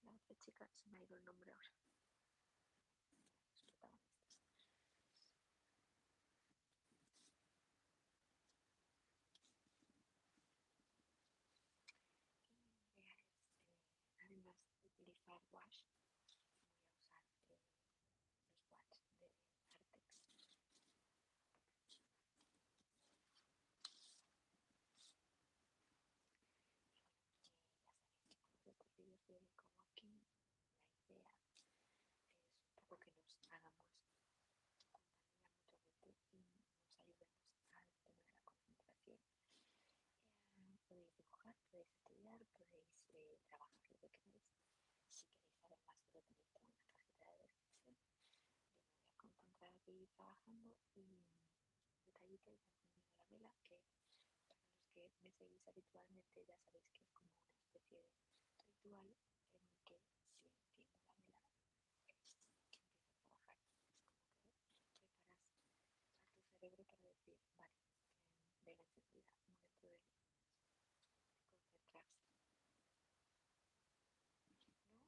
la otra chica, se me ha ido el nombre ahora. Los protagonistas. Además de utilizar wash, voy a usar los wash de Artex. Ya sabéis que con los vídeos de coworking la idea es un poco que nos hagamos compañía mutuamente y nos ayudemos al tema de la concentración. Podéis dibujar, podéis estudiar, podéis trabajar lo que queráis. Si queréis saber más de lo tenéis todo en la cajita de descripción. Yo me voy a concentrar aquí trabajando y detallito y conmigo la vela, que para los que me seguís habitualmente ya sabéis que es como una especie de ritual en el que si enciendo la vela empiezo a trabajar. Es como que preparas a tu cerebro para decir, vale, vela encendida, momento de concentrarse. ¿No?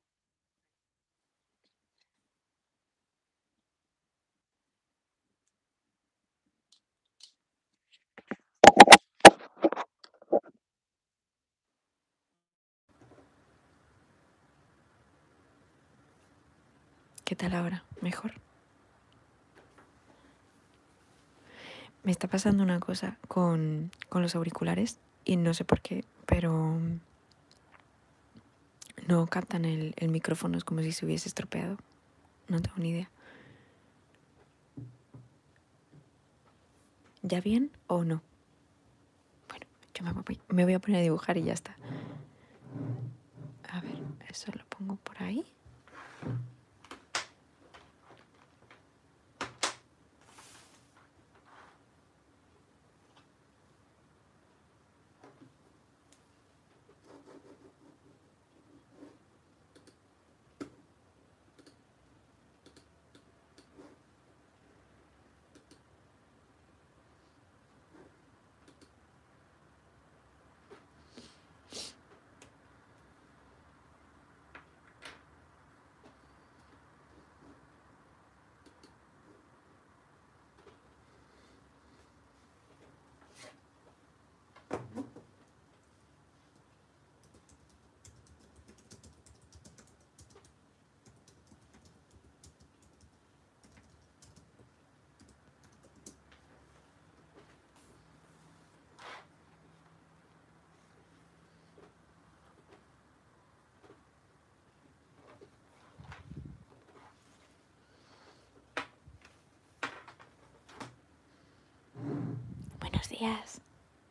¿Qué tal ahora? ¿Mejor? Me está pasando una cosa con los auriculares y no sé por qué, pero no captan el micrófono, es como si se hubiese estropeado. No tengo ni idea. ¿Ya bien o no? Bueno, yo me voy a poner a dibujar y ya está. A ver, eso lo pongo por ahí. Buenos días.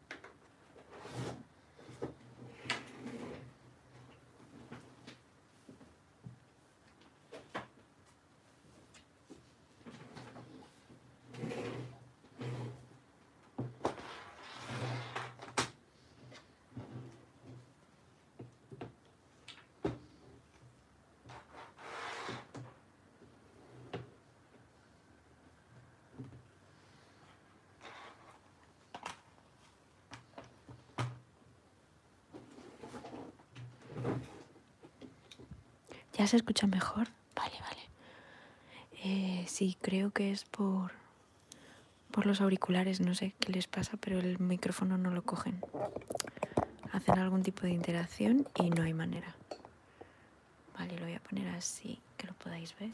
¿Ya se escucha mejor? Vale, vale. Sí, creo que es por los auriculares, no sé qué les pasa, pero el micrófono no lo cogen. Hacen algún tipo de interacción y no hay manera. Vale, lo voy a poner así, que lo podáis ver.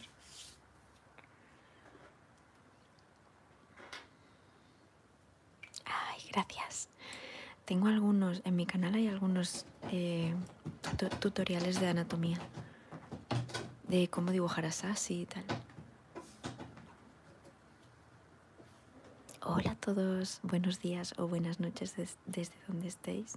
Ay, gracias. Tengo algunos, en mi canal hay algunos tutoriales de anatomía, de cómo dibujar a Sassy y tal. Hola a todos, buenos días o buenas noches desde donde estéis.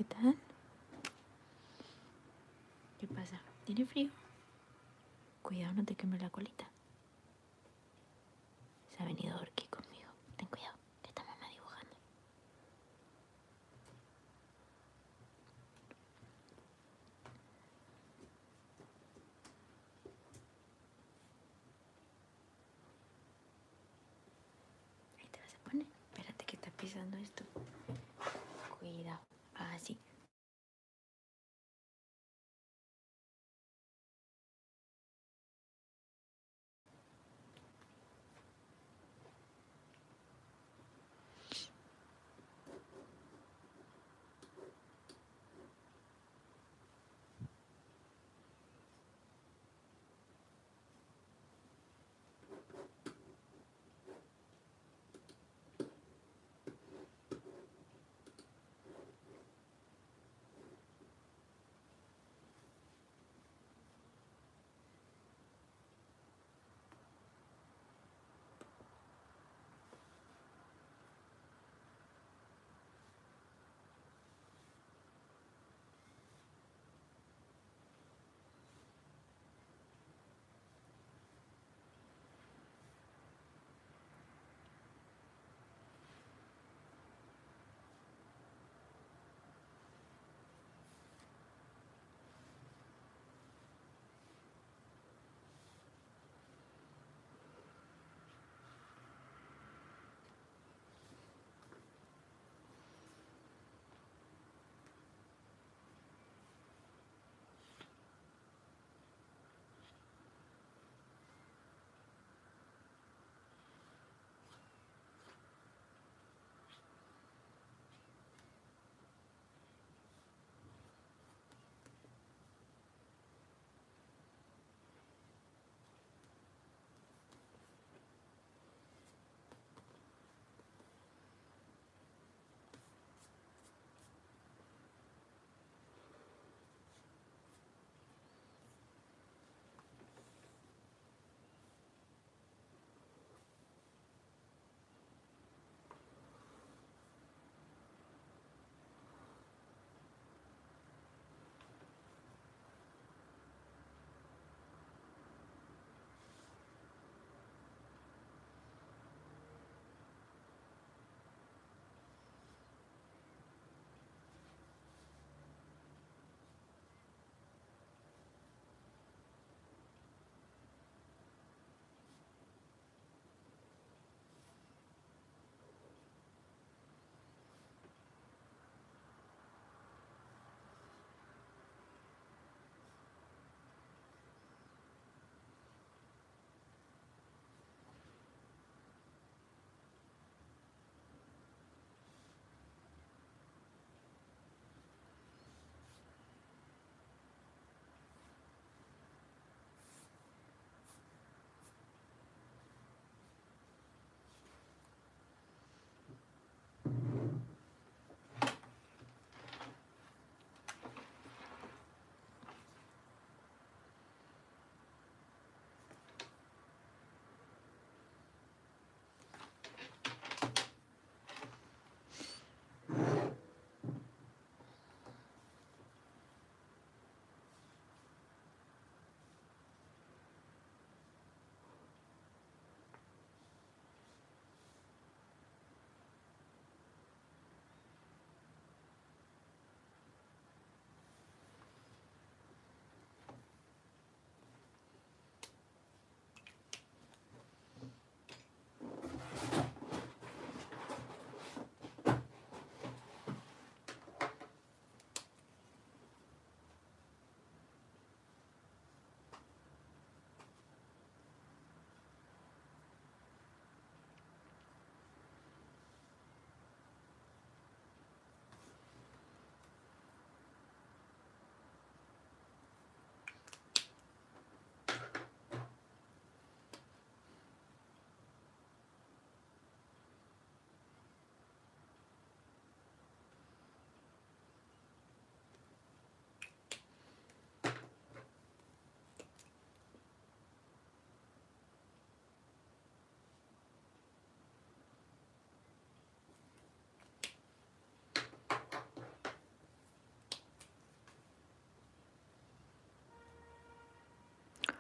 tal? ¿Qué pasa? ¿Tiene frío? Cuidado, no te quemes la colita. Se ha venido Orki conmigo. Ten cuidado, que está mamá dibujando. Ahí te vas a poner. Espérate que está pisando esto. Cuidado. Así.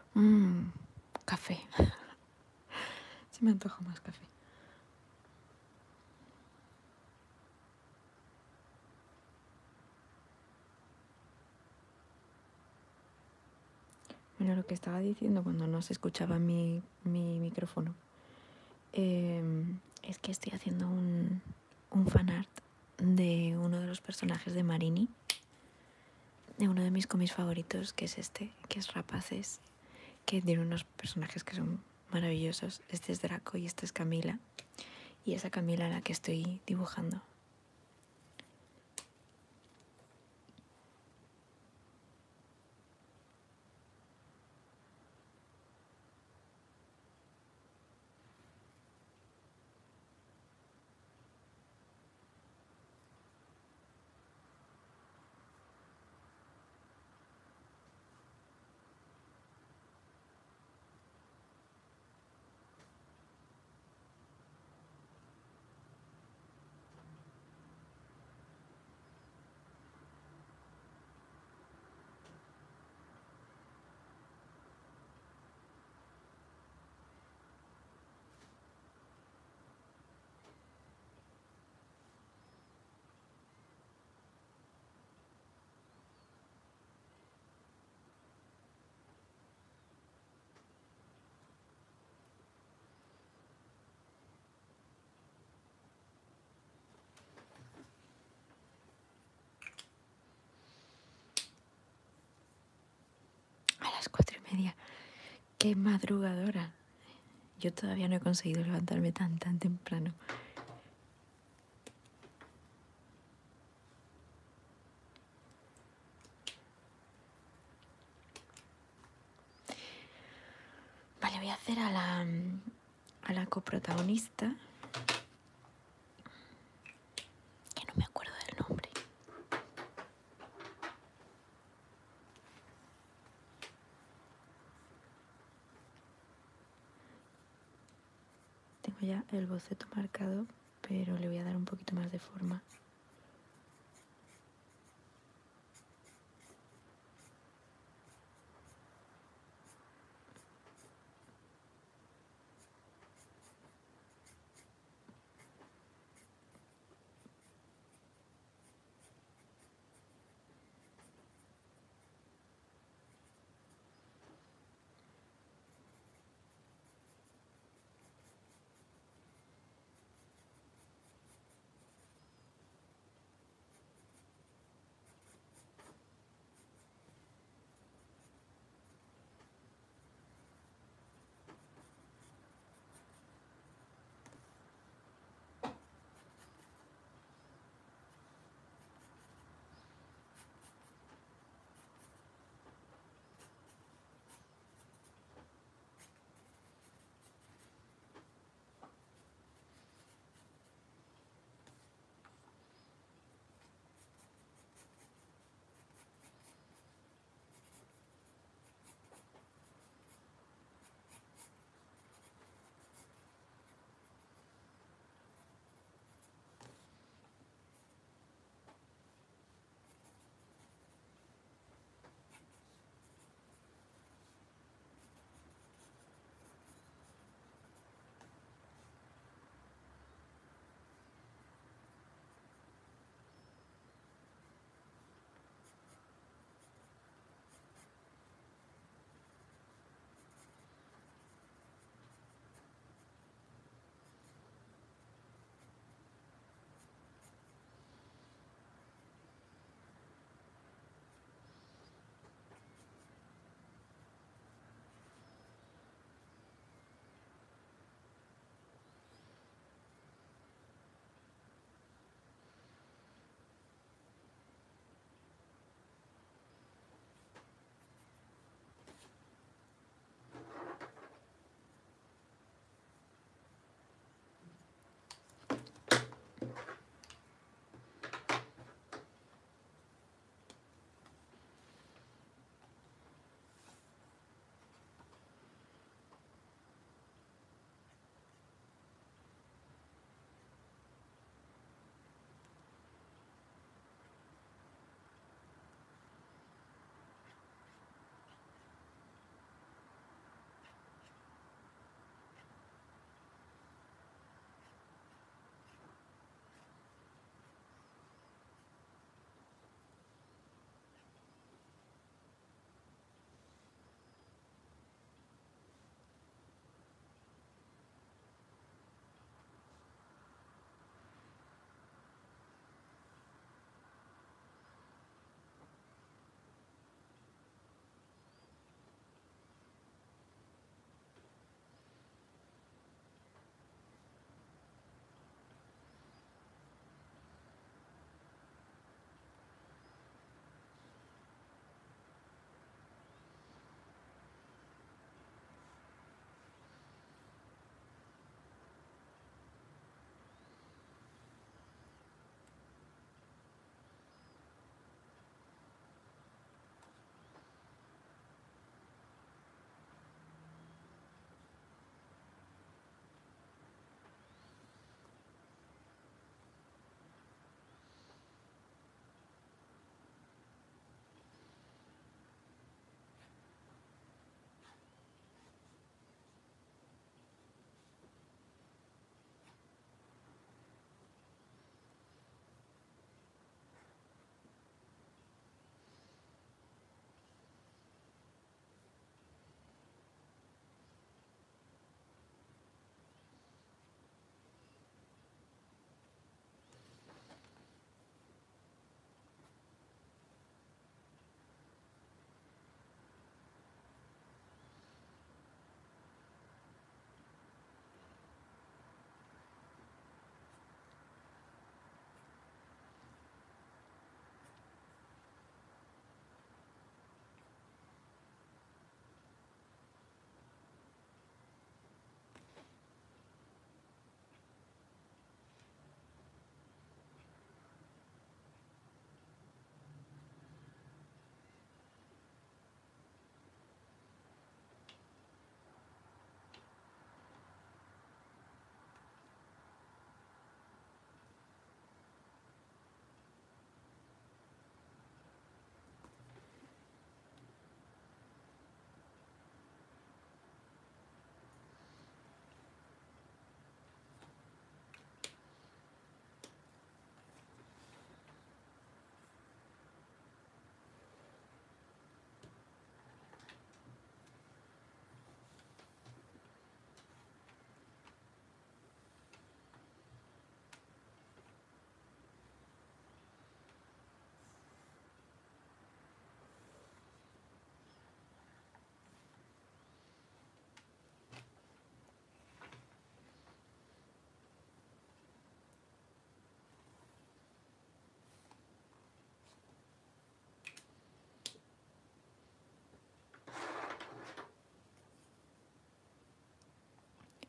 Café. Se me antoja más café. Bueno, lo que estaba diciendo cuando no se escuchaba mi micrófono es que estoy haciendo un fanart de uno de los personajes de Marini, de uno de mis cómics favoritos, que es este, que es Rapaces, que tiene unos personajes que son maravillosos. Este es Draco y esta es Camila, y esa Camila a la que estoy dibujando. A las 4:30. ¡Qué madrugadora! Yo todavía no he conseguido levantarme tan temprano. Vale, voy a hacer a la coprotagonista, que no me acuerdo del nombre. Tengo ya el boceto marcado, pero le voy a dar un poquito más de forma.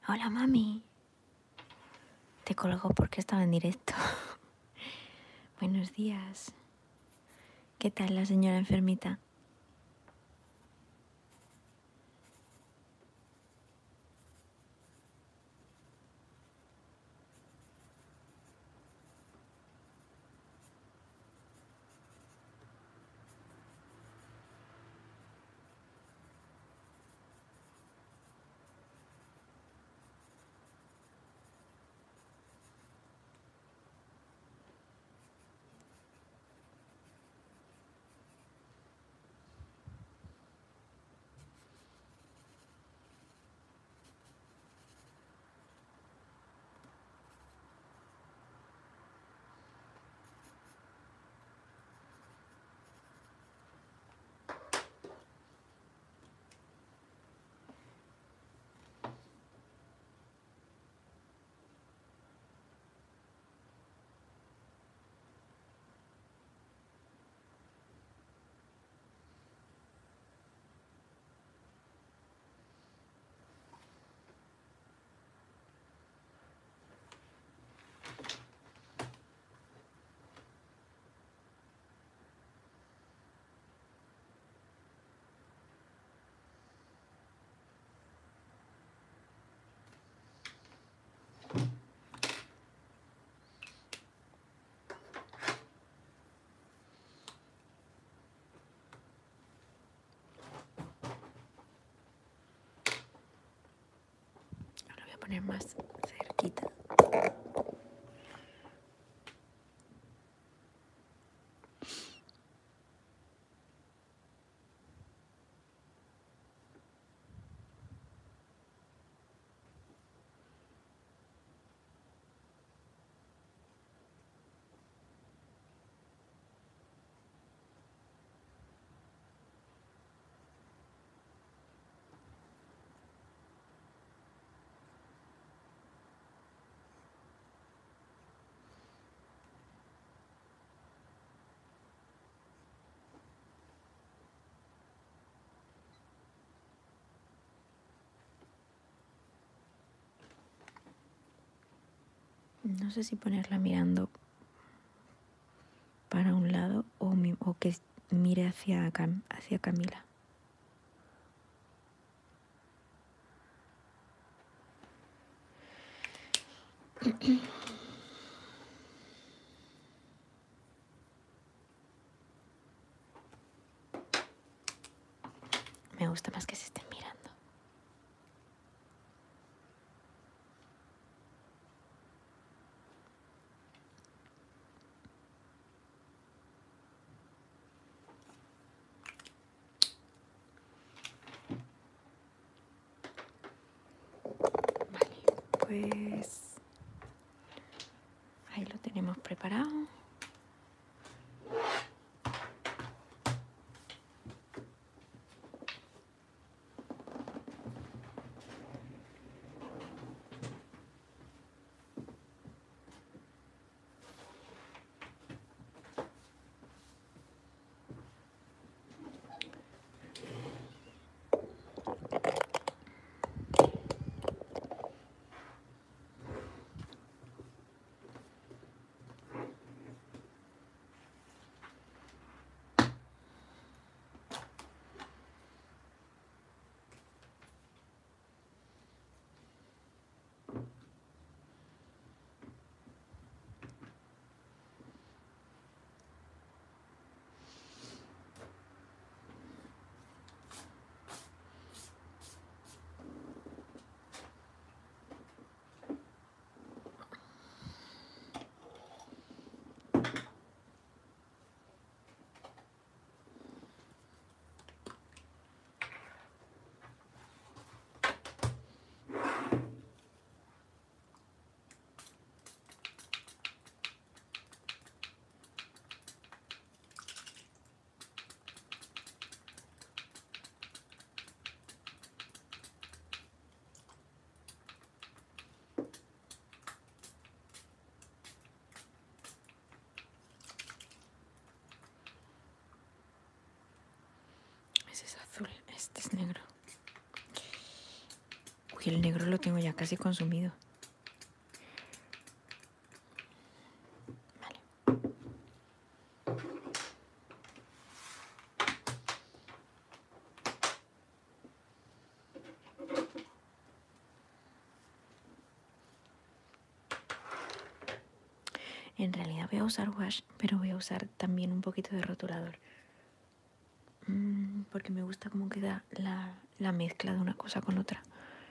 Hola, mami. Te colgó porque estaba en directo. Buenos días. ¿Qué tal la señora enfermita? Ahora voy a poner más cerquita. No sé si ponerla mirando para un lado o que mire hacia Camila. Me gusta más que se estén mirando. Vale, pues ahí lo tenemos preparado. Ese es azul, este es negro. Uy, el negro lo tengo ya casi consumido. Vale. En realidad voy a usar wash, pero voy a usar también un poquito de rotulador. Porque me gusta cómo queda la mezcla de una cosa con otra.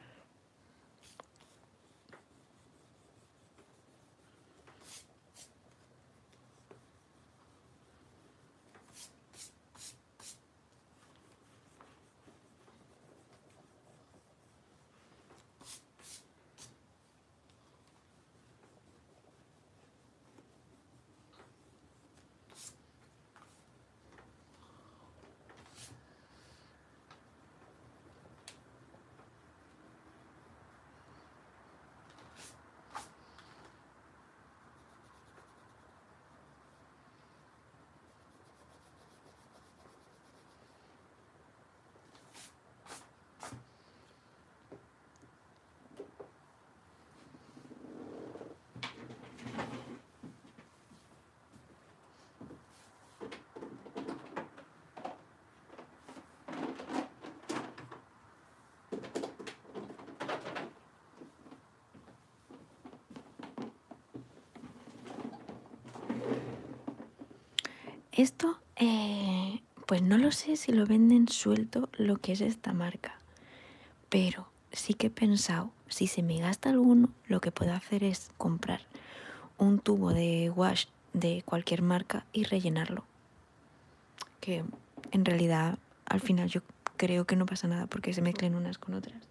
Esto, pues no lo sé si lo venden suelto lo que es esta marca, pero sí que he pensado, si se me gasta alguno, lo que puedo hacer es comprar un tubo de wash de cualquier marca y rellenarlo. Que en realidad al final yo creo que no pasa nada porque se mezclen unas con otras.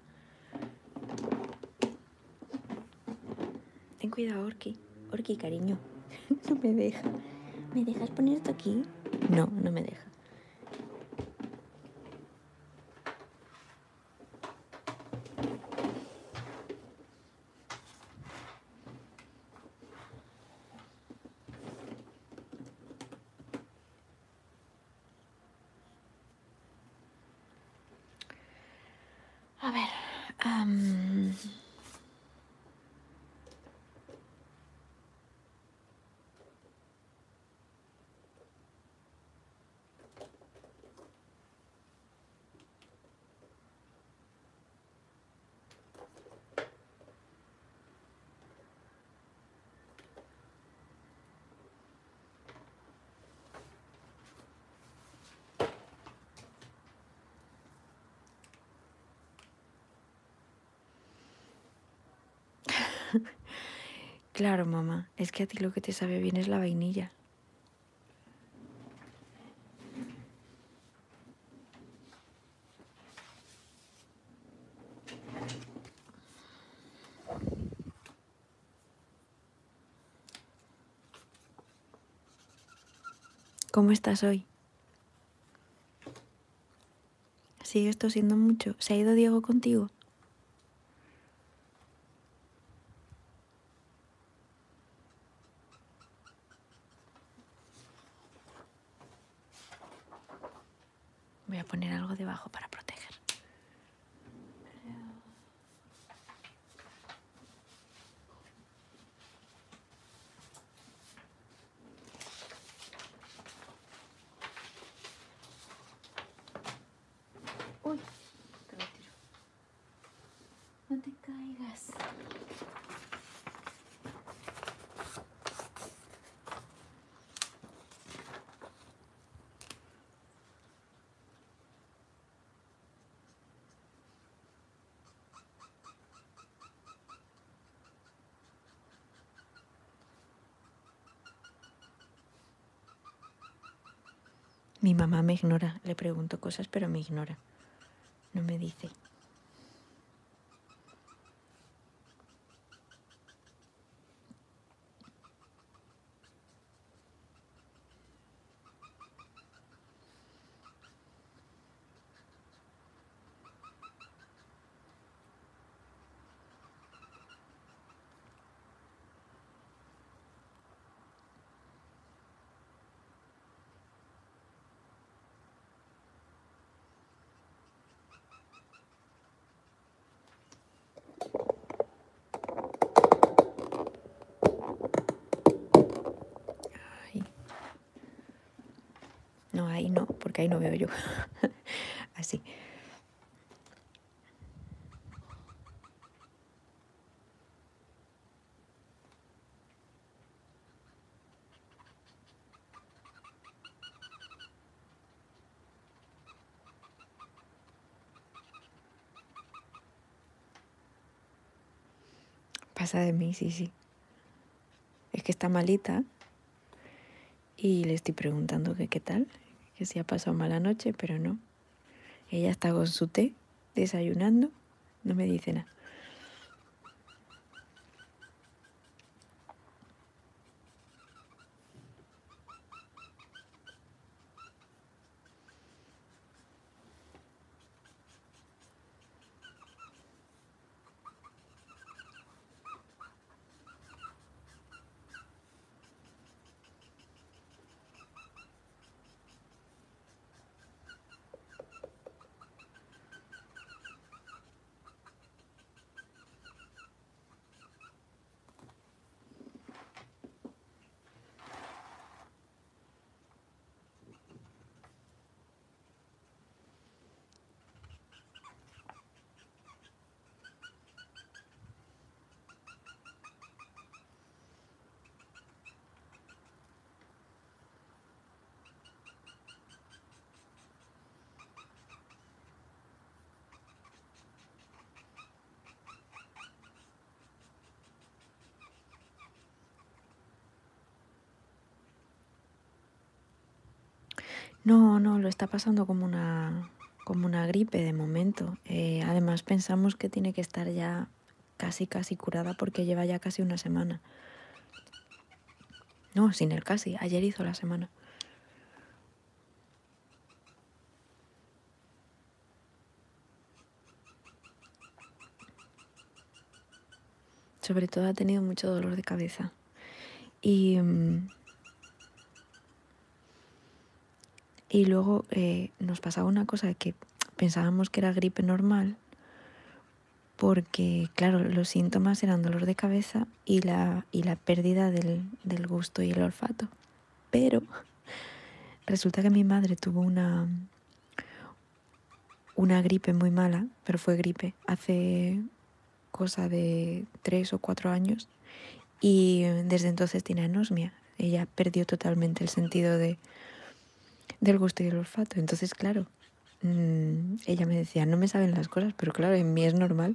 Ten cuidado, Orki. Orki, cariño. No me deja. ¿Me dejas poner esto aquí? No, no me deja. A ver. Claro, mamá. Es que a ti lo que te sabe bien es la vainilla. ¿Cómo estás hoy? ¿Sigues tosiendo mucho? ¿Se ha ido Diego contigo? Voy a poner algo debajo para proteger. Uy, te lo tiro. No te caigas. Mi mamá me ignora. Le pregunto cosas, pero me ignora. No me dice. porque ahí no veo yo. Así. Pasa de mí, sí, sí. Es que está malita y le estoy preguntando que qué tal, que si ha pasado mala noche, pero no. Ella está con su té, desayunando, no me dice nada. No, no, lo está pasando como una gripe de momento. Además pensamos que tiene que estar ya casi curada porque lleva ya casi una semana. No, sin el casi, ayer hizo la semana. Sobre todo ha tenido mucho dolor de cabeza. Y luego nos pasaba una cosa que pensábamos que era gripe normal porque, claro, los síntomas eran dolor de cabeza y la pérdida del gusto y el olfato. Pero resulta que mi madre tuvo una gripe muy mala, pero fue gripe, hace cosa de 3 o 4 años y desde entonces tiene anosmia. Ella perdió totalmente el sentido del gusto y el olfato. Entonces, claro, ella me decía, no me saben las cosas, pero claro, en mí es normal.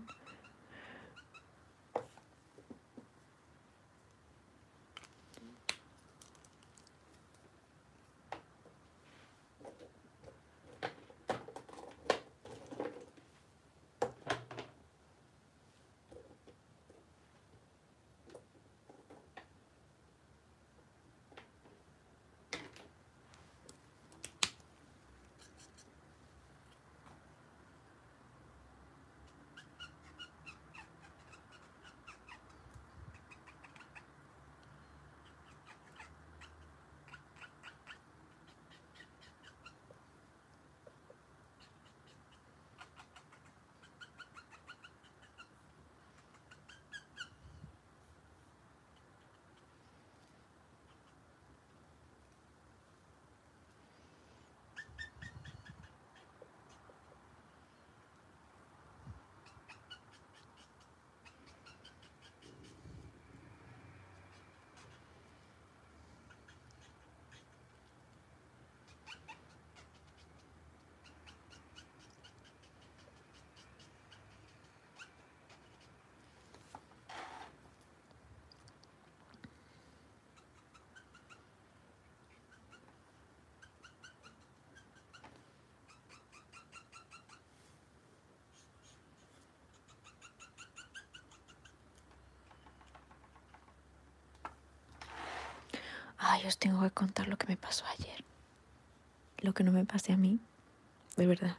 Ay, os tengo que contar lo que me pasó ayer. Lo que no me pasé a mí, de verdad.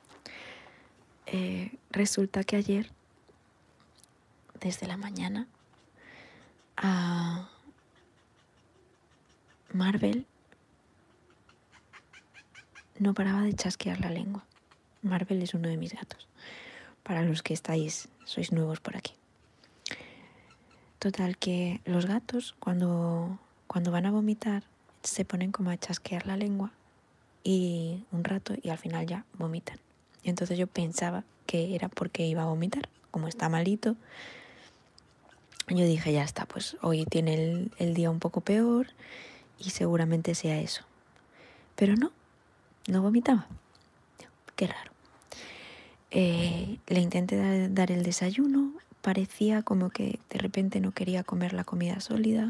Resulta que ayer, desde la mañana, a Marvel no paraba de chasquear la lengua. Marvel es uno de mis gatos, para los que sois nuevos por aquí. Total, que los gatos cuando van a vomitar se ponen como a chasquear la lengua y un rato y al final ya vomitan. Y entonces yo pensaba que era porque iba a vomitar, como está malito. Yo dije, ya está, pues hoy tiene el día un poco peor y seguramente sea eso. Pero no vomitaba. Qué raro. Le intenté dar el desayuno, parecía como que de repente no quería comer la comida sólida.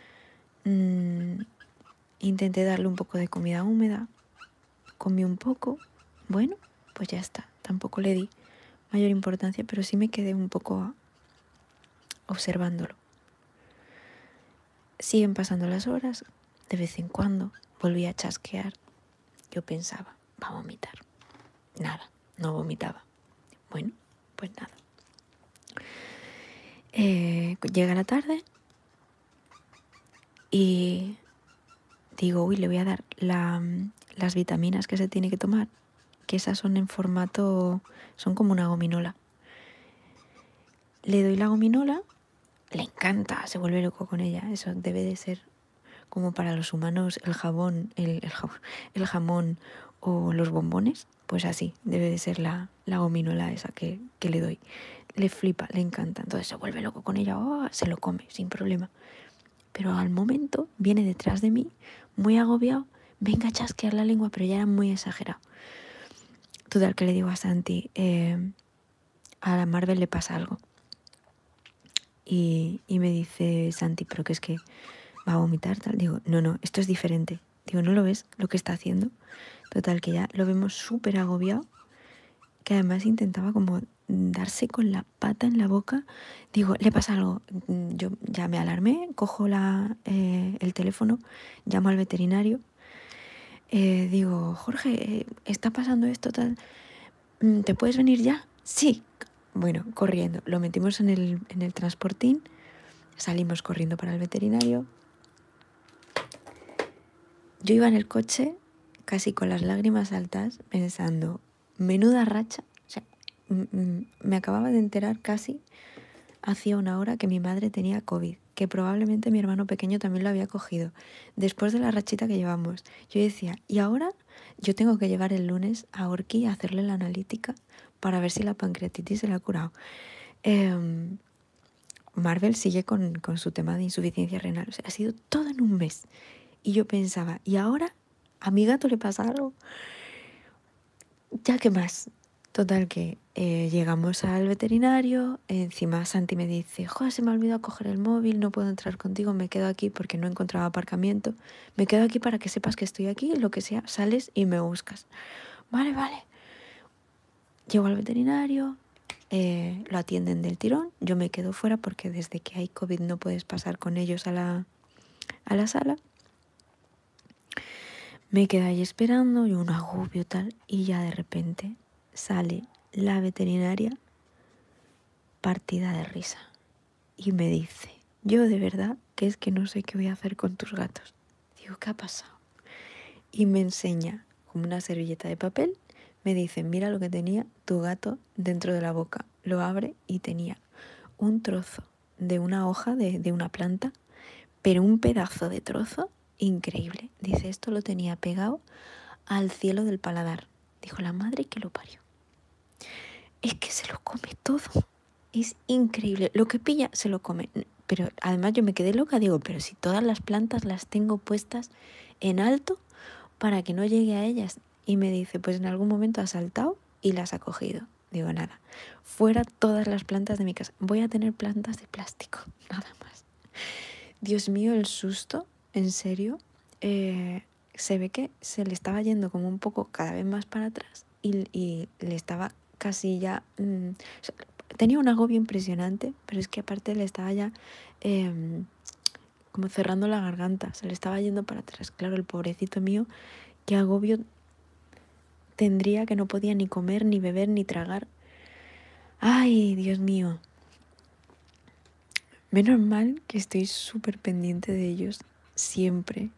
Intenté darle un poco de comida húmeda, comí un poco, bueno, pues ya está, tampoco le di mayor importancia, pero sí me quedé un poco observándolo. Siguen pasando las horas, de vez en cuando volví a chasquear. Yo pensaba, va a vomitar. Nada, no vomitaba. Bueno, pues nada. Llega la tarde y digo, uy, le voy a dar las vitaminas que se tiene que tomar, que esas son en formato, son como una gominola. Le doy la gominola, le encanta, se vuelve loco con ella. Eso debe de ser como para los humanos el jamón o los bombones. Pues así, debe de ser la gominola esa que le doy. Le flipa, le encanta. Entonces se vuelve loco con ella, se lo come sin problema. Pero al momento viene detrás de mí, muy agobiado, venga a chasquear la lengua, pero ya era muy exagerado. Total, que le digo a Santi, a la Marvel le pasa algo. Y me dice Santi, pero que es que va a vomitar, tal. Digo, no, esto es diferente. Digo, ¿no lo ves lo que está haciendo? Total, que ya lo vemos súper agobiado, que además intentaba como darse con la pata en la boca. Digo, le pasa algo. Yo ya me alarmé, cojo el teléfono, llamo al veterinario. Digo, Jorge, está pasando esto, tal. ¿Te puedes venir ya? Sí. Bueno, corriendo. Lo metimos en el transportín, salimos corriendo para el veterinario. Yo iba en el coche casi con las lágrimas altas pensando, menuda racha. O sea, me acababa de enterar casi hacía una hora que mi madre tenía COVID, que probablemente mi hermano pequeño también lo había cogido, después de la rachita que llevamos. Yo decía, y ahora yo tengo que llevar el lunes a Orki a hacerle la analítica para ver si la pancreatitis se le ha curado. Marvel sigue con su tema de insuficiencia renal. O sea, ha sido todo en un mes. Y yo pensaba, ¿y ahora a mi gato le pasa algo? ¿Ya qué más? Total, que llegamos al veterinario. Encima Santi me dice, joder, se me ha olvidado coger el móvil, no puedo entrar contigo, me quedo aquí porque no encontraba aparcamiento. Me quedo aquí para que sepas que estoy aquí, lo que sea, sales y me buscas. Vale. Llego al veterinario, lo atienden del tirón, yo me quedo fuera porque desde que hay COVID no puedes pasar con ellos a la sala. Me quedé ahí esperando, yo un agobio tal, y ya de repente sale la veterinaria partida de risa y me dice, yo de verdad que es que no sé qué voy a hacer con tus gatos. Digo, ¿qué ha pasado? Y me enseña como una servilleta de papel, me dice, mira lo que tenía tu gato dentro de la boca. Lo abre y tenía un trozo de una hoja de una planta, pero un pedazo de trozo increíble. Dice, esto lo tenía pegado al cielo del paladar. Dijo, la madre que lo parió. Es que se lo come todo. Es increíble. Lo que pilla se lo come. Pero además yo me quedé loca. Digo, pero si todas las plantas las tengo puestas en alto para que no llegue a ellas. Y me dice, pues en algún momento ha saltado y las ha cogido. Digo, nada. Fuera todas las plantas de mi casa. Voy a tener plantas de plástico. Nada más. Dios mío, el susto. En serio. Se ve que se le estaba yendo como un poco cada vez más para atrás y le estaba casi ya... tenía un agobio impresionante, pero es que aparte le estaba ya como cerrando la garganta, se le estaba yendo para atrás. Claro, el pobrecito mío, qué agobio tendría, que no podía ni comer, ni beber, ni tragar. Ay, Dios mío. Menos mal que estoy súper pendiente de ellos siempre.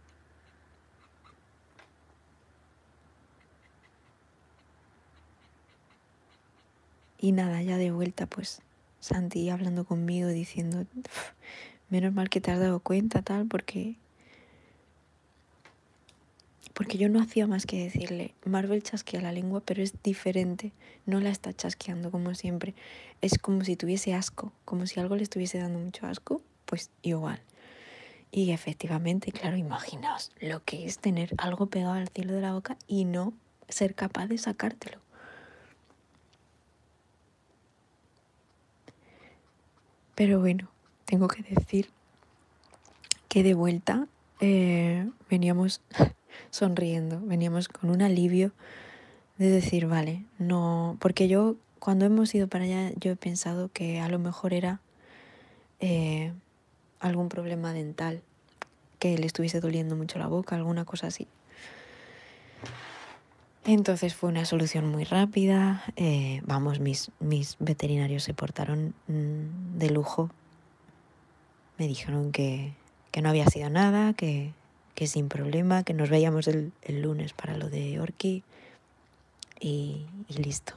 Y nada, ya de vuelta, pues Santi hablando conmigo, diciendo, menos mal que te has dado cuenta, tal, porque porque yo no hacía más que decirle, Marvel chasquea la lengua, pero es diferente, no la está chasqueando como siempre, es como si tuviese asco, como si algo le estuviese dando mucho asco, pues igual. Y efectivamente, claro, imaginaos lo que es tener algo pegado al cielo de la boca y no ser capaz de sacártelo. Pero bueno, tengo que decir que de vuelta veníamos sonriendo, veníamos con un alivio de decir, vale, no, porque yo cuando hemos ido para allá yo he pensado que a lo mejor era algún problema dental, que le estuviese doliendo mucho la boca, alguna cosa así. Entonces fue una solución muy rápida, vamos, mis veterinarios se portaron de lujo, me dijeron que no había sido nada, que sin problema, que nos veíamos el lunes para lo de Orki y listo.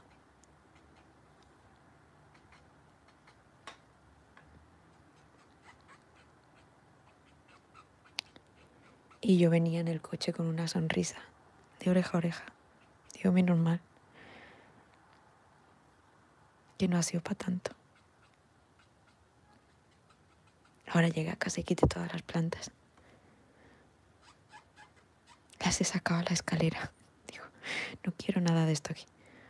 Y yo venía en el coche con una sonrisa, de oreja a oreja. Digo, menos mal, que no ha sido para tanto. Ahora llegué a casa y quité todas las plantas. Las he sacado a la escalera. Digo, no quiero nada de esto aquí.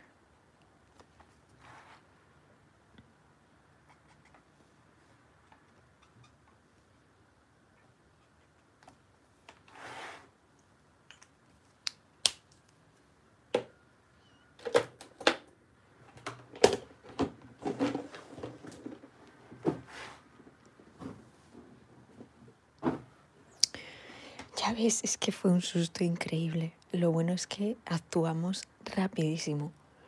Ya ves, es que fue un susto increíble. Lo bueno es que actuamos rapidísimo.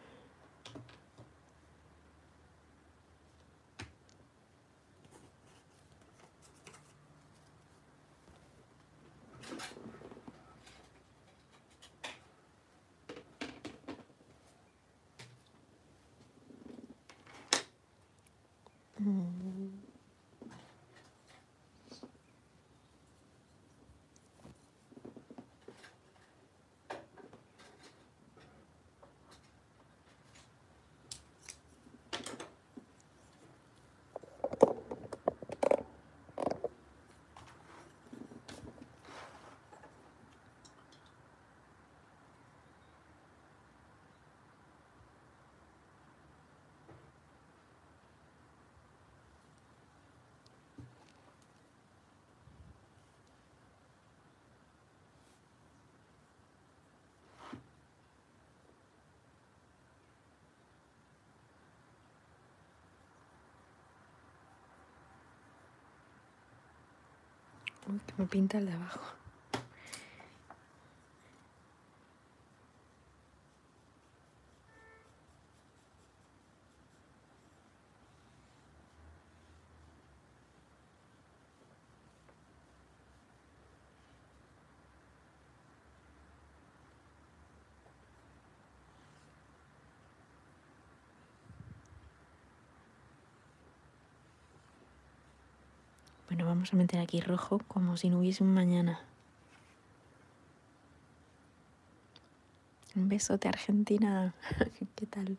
Uy, que me pinta el de abajo. Bueno, vamos a meter aquí rojo como si no hubiese un mañana. Un besote, Argentina. ¿Qué tal?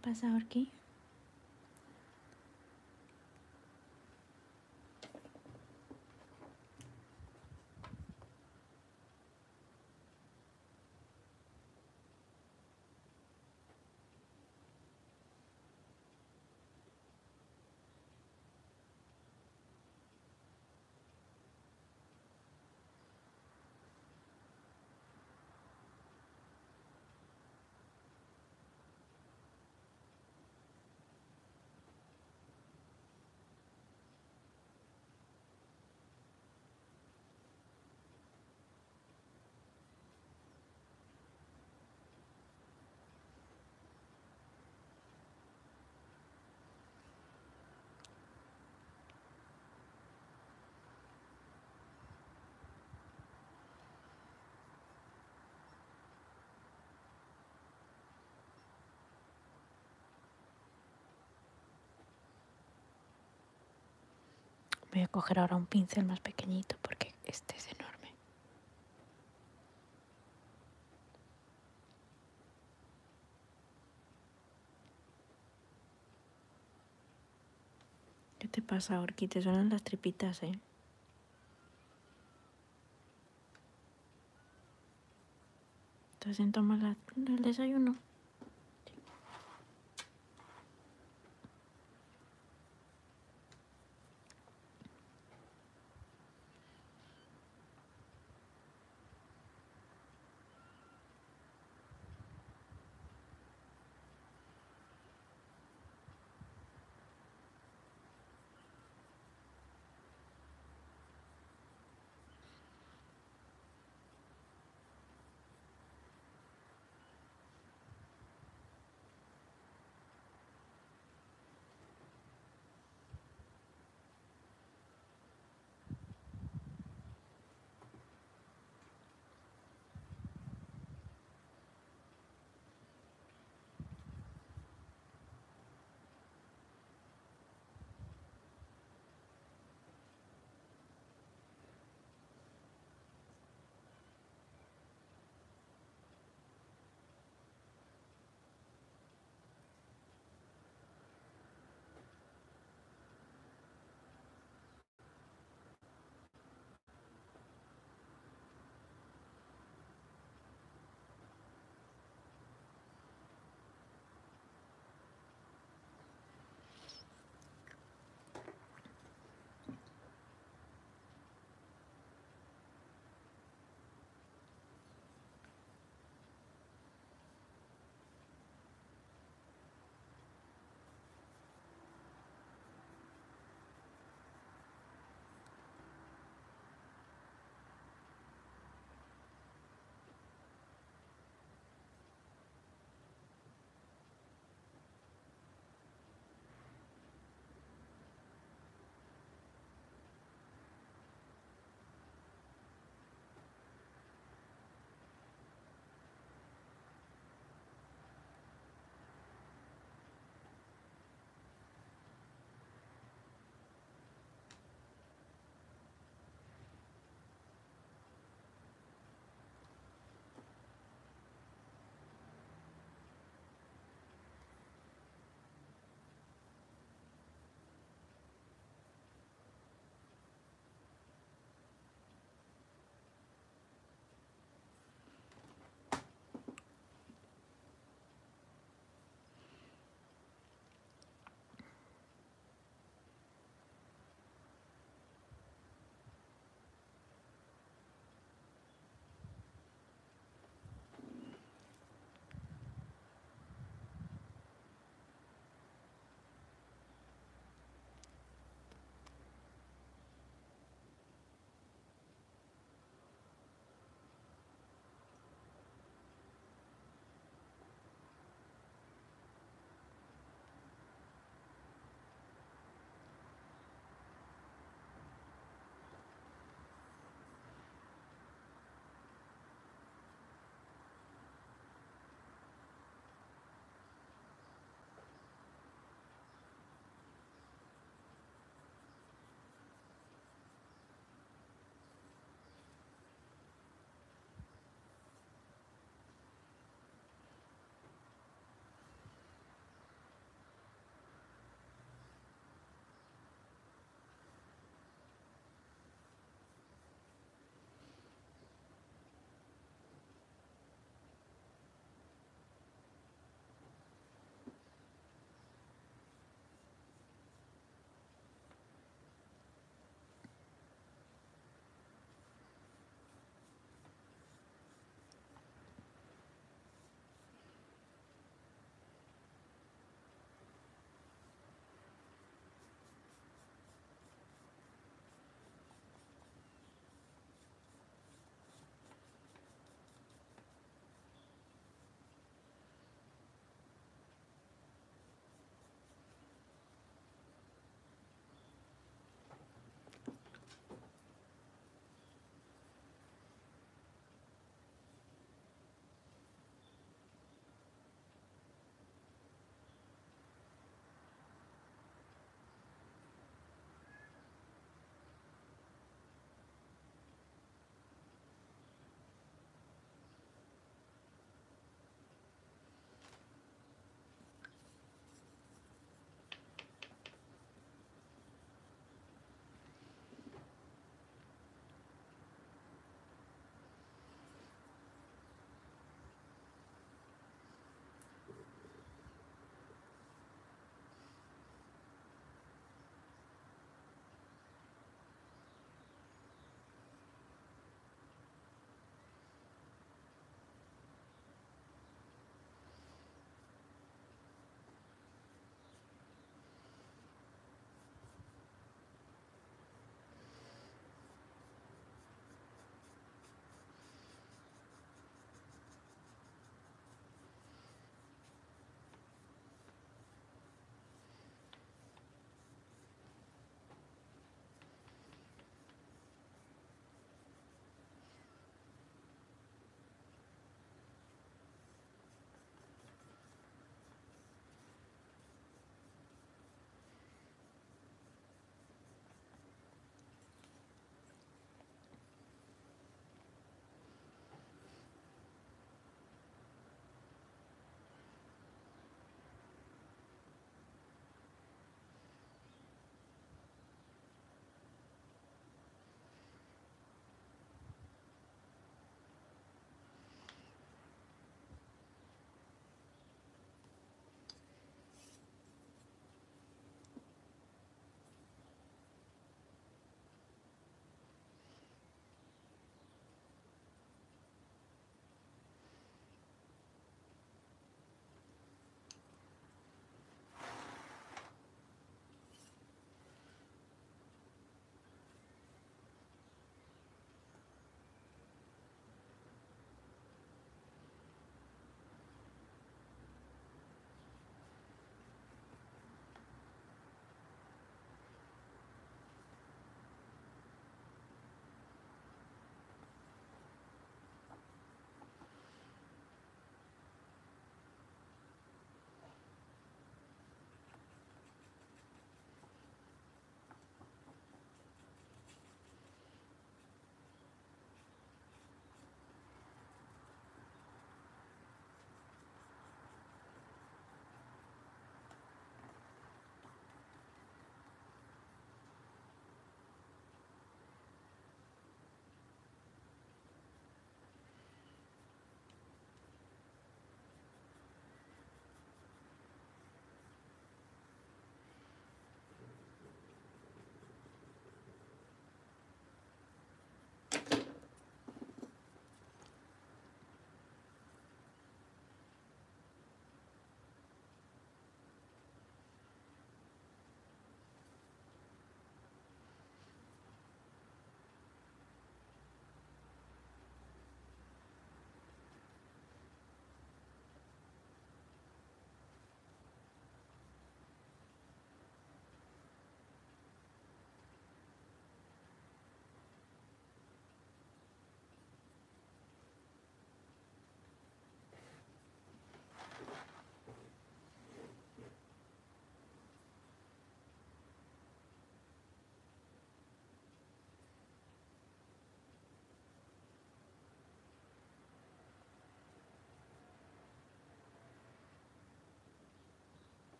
pasa, Orki? Voy a coger ahora un pincel más pequeñito porque este es enorme. ¿Qué te pasa, Orki? Te suenan las tripitas, ¿eh? ¿Estás en tomar el desayuno?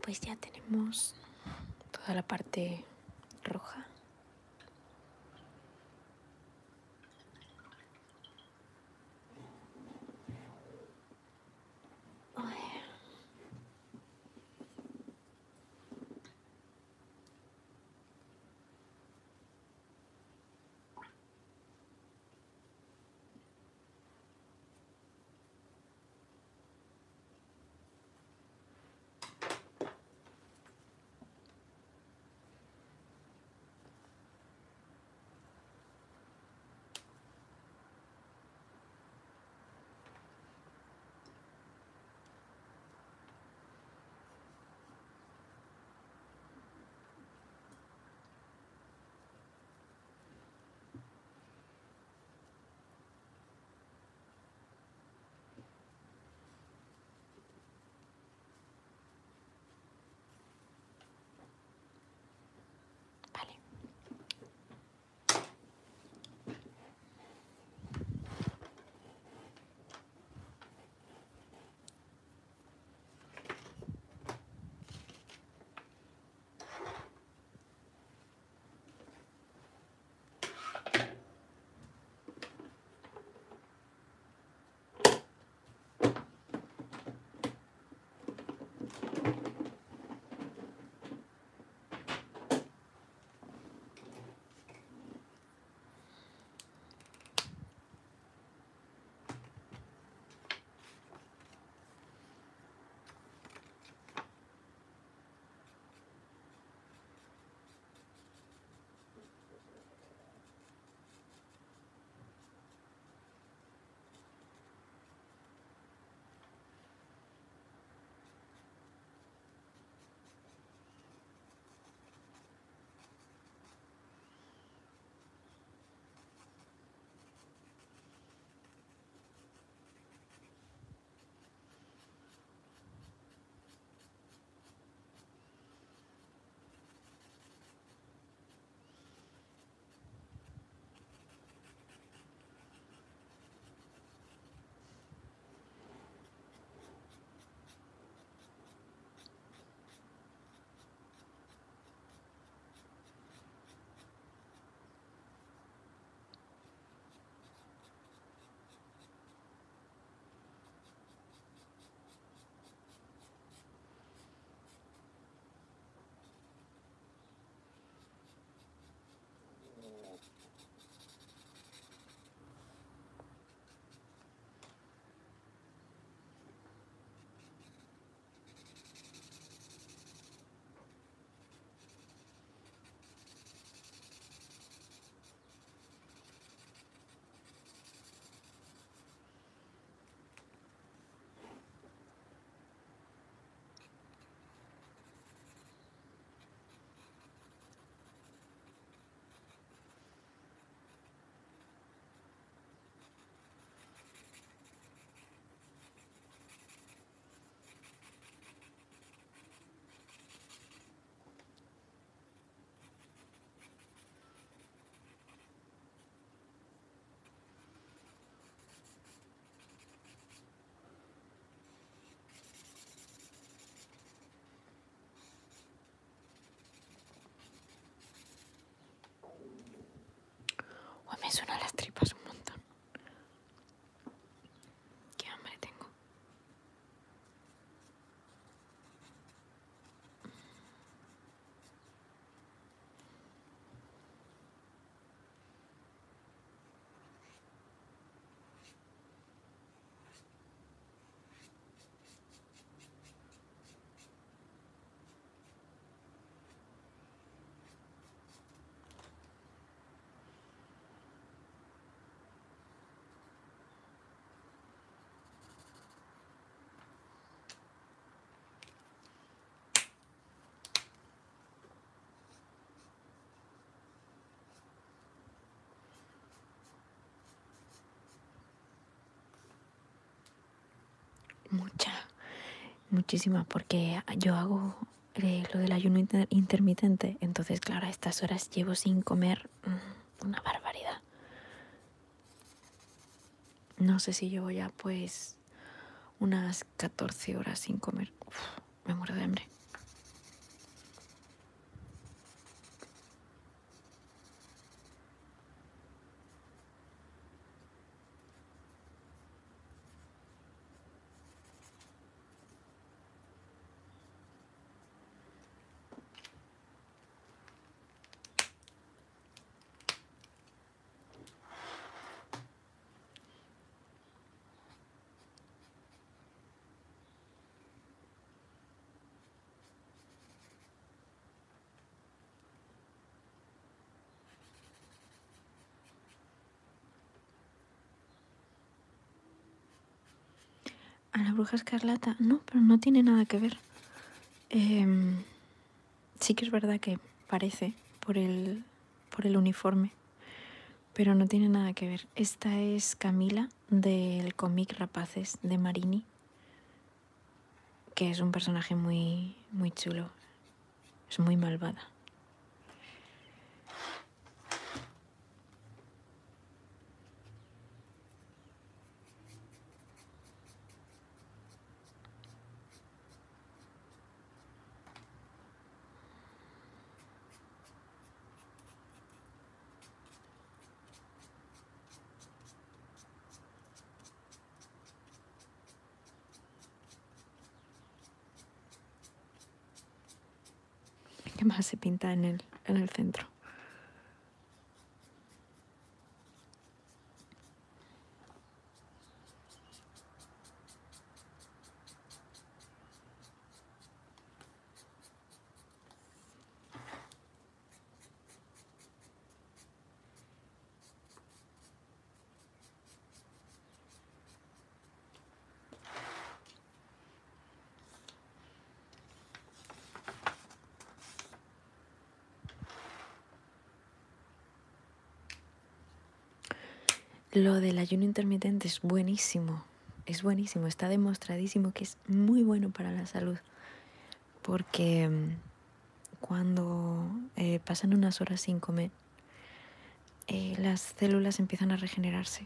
pues ya tenemos toda la parte roja. Vale. Me suenan las tripas un montón. Qué hambre tengo. Muchísima, porque yo hago lo del ayuno intermitente, entonces claro, a estas horas llevo sin comer una barbaridad. No sé si llevo ya pues unas 14 horas sin comer. Uf, me muero de hambre. ¿A la bruja escarlata? No, pero no tiene nada que ver. Sí que es verdad que parece por el uniforme, pero no tiene nada que ver. Esta es Camila del cómic Rapaces de Marini, que es un personaje muy, muy chulo. Es muy malvada. ¿Qué más se pinta en el centro? Lo del ayuno intermitente es buenísimo, está demostradísimo que es muy bueno para la salud, porque cuando pasan unas horas sin comer, las células empiezan a regenerarse.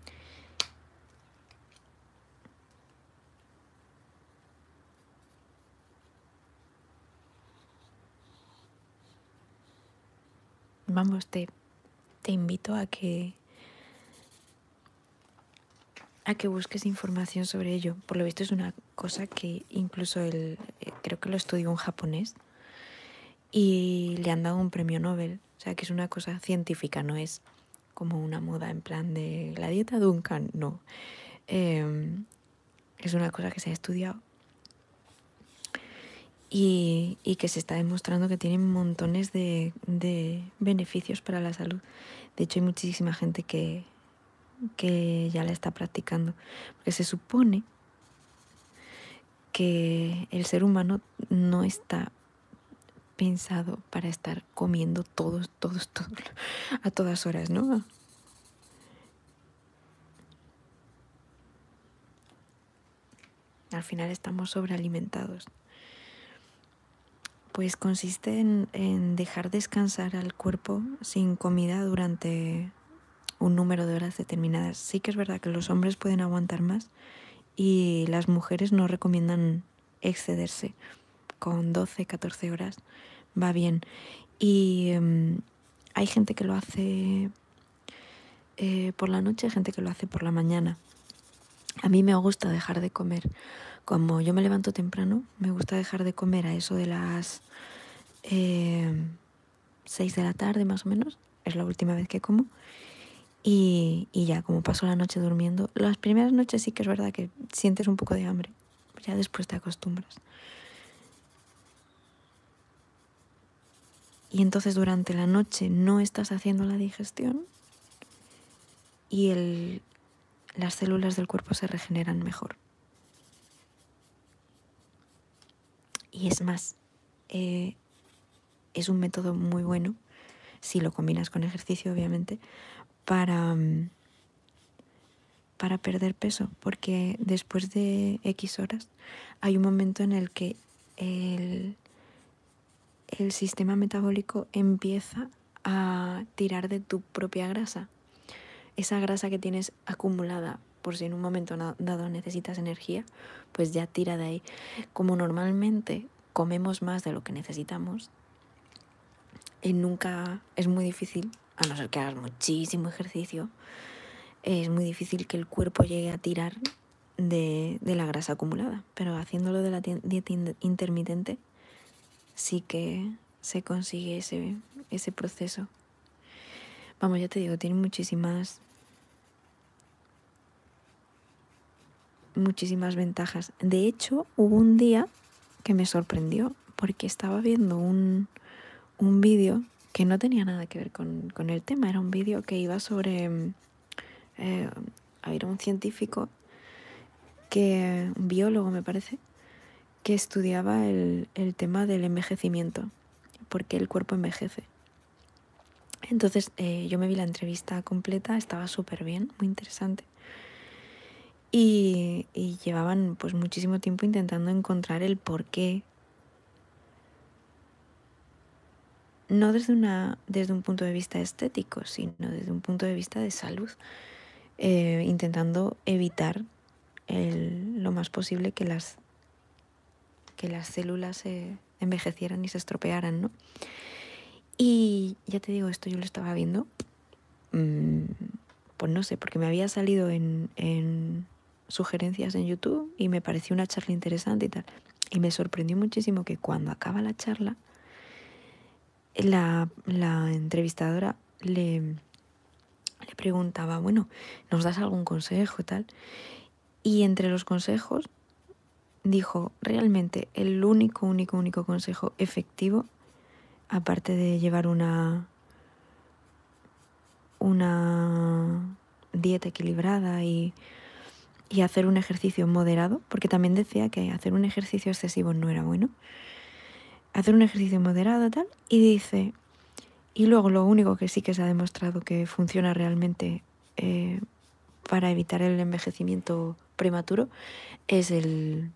Vamos, te invito a que busques información sobre ello. Por lo visto es una cosa que incluso creo que lo estudió un japonés y le han dado un premio Nobel. O sea, que es una cosa científica, no es como una moda en plan de la dieta Duncan, no. Es una cosa que se ha estudiado y que se está demostrando que tiene montones de beneficios para la salud. De hecho, hay muchísima gente que ya la está practicando, porque se supone que el ser humano no está pensado para estar comiendo todos a todas horas, ¿no? Al final estamos sobrealimentados. Pues consiste en dejar descansar al cuerpo sin comida durante un número de horas determinadas. Sí que es verdad que los hombres pueden aguantar más y las mujeres no recomiendan excederse. Con 12, 14 horas va bien. Y hay gente que lo hace por la noche, hay gente que lo hace por la mañana. A mí me gusta dejar de comer. Como yo me levanto temprano, me gusta dejar de comer a eso de las 6 de la tarde más o menos. Es la última vez que como. Y ya, como paso la noche durmiendo, las primeras noches sí que es verdad que sientes un poco de hambre, ya después te acostumbras. Y entonces durante la noche no estás haciendo la digestión y las células del cuerpo se regeneran mejor. Y es más, es un método muy bueno, si lo combinas con ejercicio obviamente, para perder peso, porque después de X horas hay un momento en el que el sistema metabólico empieza a tirar de tu propia grasa. Esa grasa que tienes acumulada por si en un momento dado necesitas energía, pues ya tira de ahí. Como normalmente comemos más de lo que necesitamos, nunca es muy difícil, a no ser que hagas muchísimo ejercicio, es muy difícil que el cuerpo llegue a tirar de la grasa acumulada. Pero haciéndolo de la dieta intermitente sí que se consigue ese proceso. Vamos, ya te digo, tiene muchísimas ventajas. De hecho, hubo un día que me sorprendió porque estaba viendo un vídeo que no tenía nada que ver con el tema. Era un vídeo que iba sobre... un científico un biólogo me parece, que estudiaba el tema del envejecimiento, porque el cuerpo envejece. Entonces yo me vi la entrevista completa, estaba súper bien, muy interesante. Y llevaban pues muchísimo tiempo intentando encontrar el porqué. No desde un punto de vista estético, sino desde un punto de vista de salud. Intentando evitar lo más posible que las células se envejecieran y se estropearan, ¿no? Y ya te digo, esto yo lo estaba viendo, pues no sé, porque me había salido en sugerencias en YouTube y me pareció una charla interesante y tal. Y me sorprendió muchísimo que cuando acaba la charla, la entrevistadora le preguntaba, bueno, ¿nos das algún consejo y tal? Y entre los consejos dijo, realmente el único consejo efectivo, aparte de llevar una dieta equilibrada y hacer un ejercicio moderado, porque también decía que hacer un ejercicio excesivo no era bueno, hacer un ejercicio moderado tal, y dice, y luego lo único que sí que se ha demostrado que funciona realmente para evitar el envejecimiento prematuro es el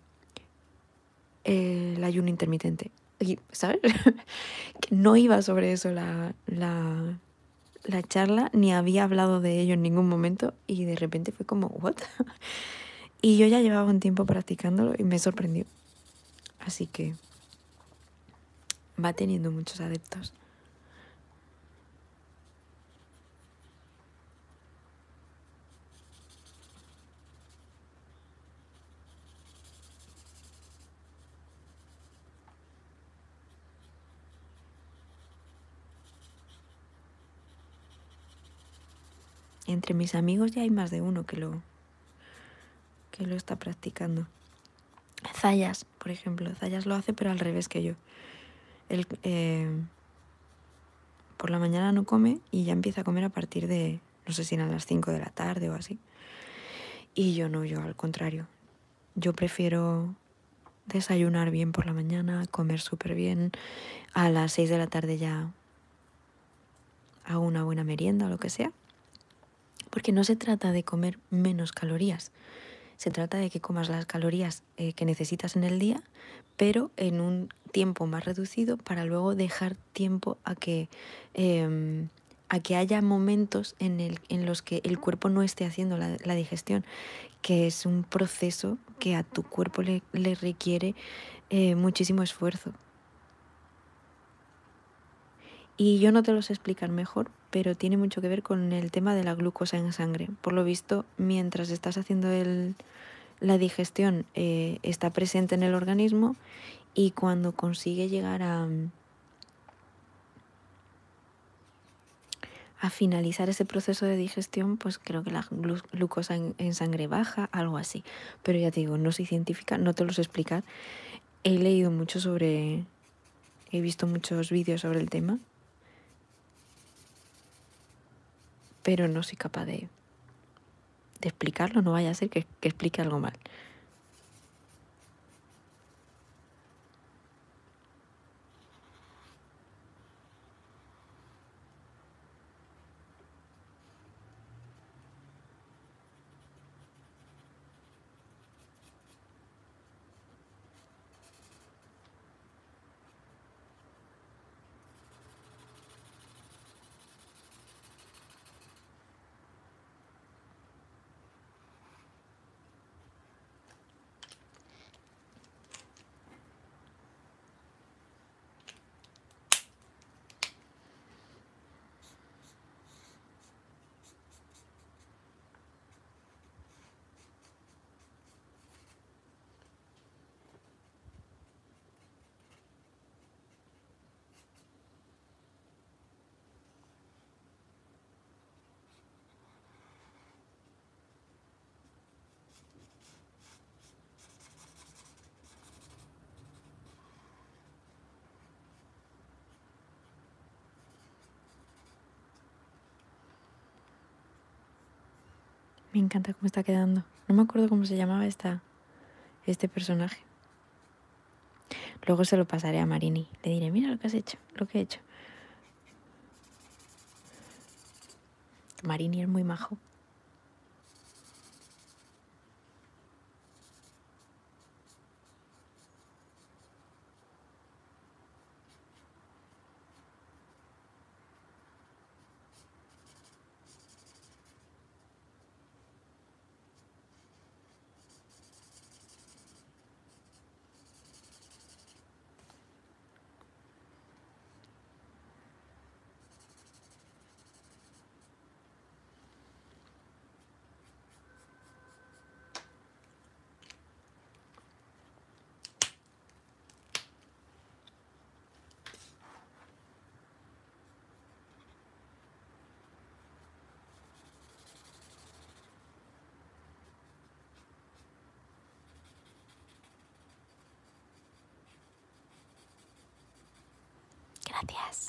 ayuno intermitente. Y, ¿sabes? Que no iba sobre eso la charla, ni había hablado de ello en ningún momento, y de repente fue como, ¿what? Y yo ya llevaba un tiempo practicándolo y me sorprendió. Así que va teniendo muchos adeptos. Entre mis amigos ya hay más de uno que lo está practicando. Zayas, por ejemplo. Zayas lo hace, pero al revés que yo. Él por la mañana no come y ya empieza a comer a partir de, no sé si a las 5 de la tarde o así. Y yo no, yo al contrario. Yo prefiero desayunar bien por la mañana, comer súper bien. A las 6 de la tarde ya hago una buena merienda o lo que sea. Porque no se trata de comer menos calorías. Se trata de que comas las calorías que necesitas en el día, pero en un tiempo más reducido para luego dejar tiempo a que haya momentos en los que el cuerpo no esté haciendo la digestión, que es un proceso que a tu cuerpo le requiere muchísimo esfuerzo. Y yo no te lo sé explicar mejor, pero tiene mucho que ver con el tema de la glucosa en sangre. Por lo visto, mientras estás haciendo la digestión está presente en el organismo, y cuando consigue llegar a finalizar ese proceso de digestión, pues creo que la glucosa en sangre baja, algo así. Pero ya te digo, no soy científica, no te lo sé explicar. He leído mucho he visto muchos vídeos sobre el tema, pero no soy capaz de explicarlo, no vaya a ser que explique algo mal. Me encanta cómo está quedando. No me acuerdo cómo se llamaba este personaje. Luego se lo pasaré a Marini. Le diré, mira lo que has hecho, lo que he hecho. Marini es muy majo. Gracias.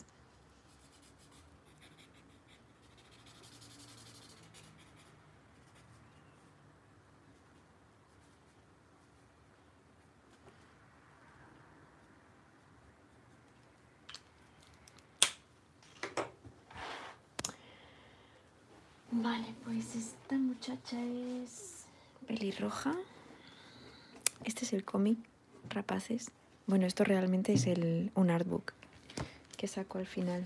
Vale, pues esta muchacha es pelirroja. Este es el cómic, Rapaces. Bueno, esto realmente es un artbook que saco al final.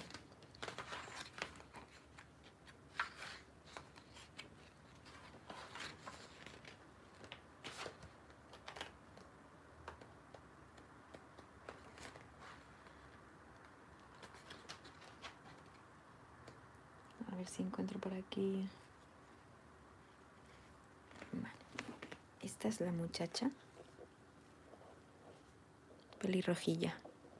A ver si encuentro por aquí. Vale. Esta es la muchacha. Pelirrojilla.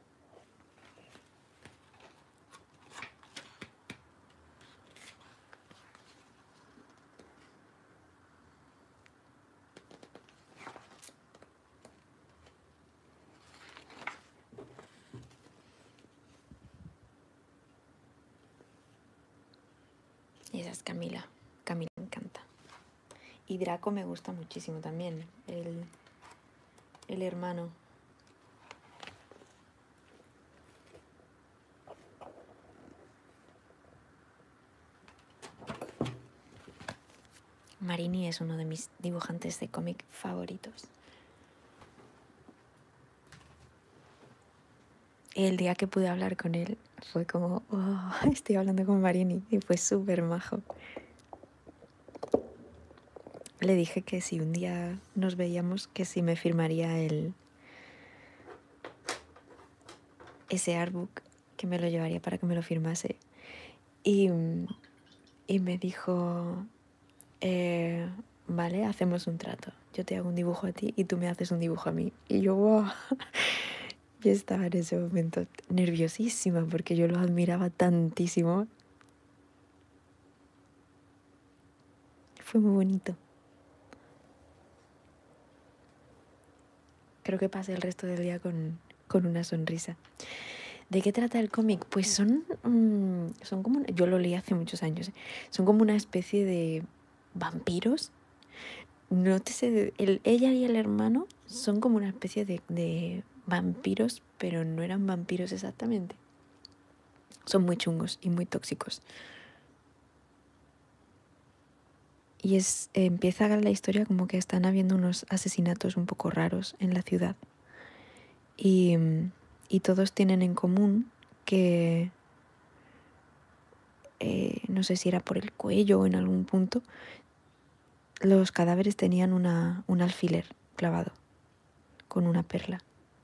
Y esa es Camila. Camila me encanta. Y Draco me gusta muchísimo también. El hermano. Marini es uno de mis dibujantes de cómic favoritos. El día que pude hablar con él fue como, oh, estoy hablando con Marini. Y fue súper majo. Le dije que si un día nos veíamos, que si me firmaría ese artbook, que me lo llevaría para que me lo firmase. Y me dijo, vale, hacemos un trato. Yo te hago un dibujo a ti y tú me haces un dibujo a mí. Y yo, wow. Yo estaba en ese momento nerviosísima porque yo lo admiraba tantísimo. Fue muy bonito. Creo que pasé el resto del día con una sonrisa. ¿De qué trata el cómic? Pues son como... Yo lo leí hace muchos años. Son como una especie de vampiros. No te sé... Ella y el hermano son como una especie de vampiros, pero no eran vampiros exactamente. Son muy chungos y muy tóxicos. Y empieza la historia como que están habiendo unos asesinatos un poco raros en la ciudad. Y todos tienen en común que, no sé si era por el cuello o en algún punto, los cadáveres tenían un alfiler clavado con una perla.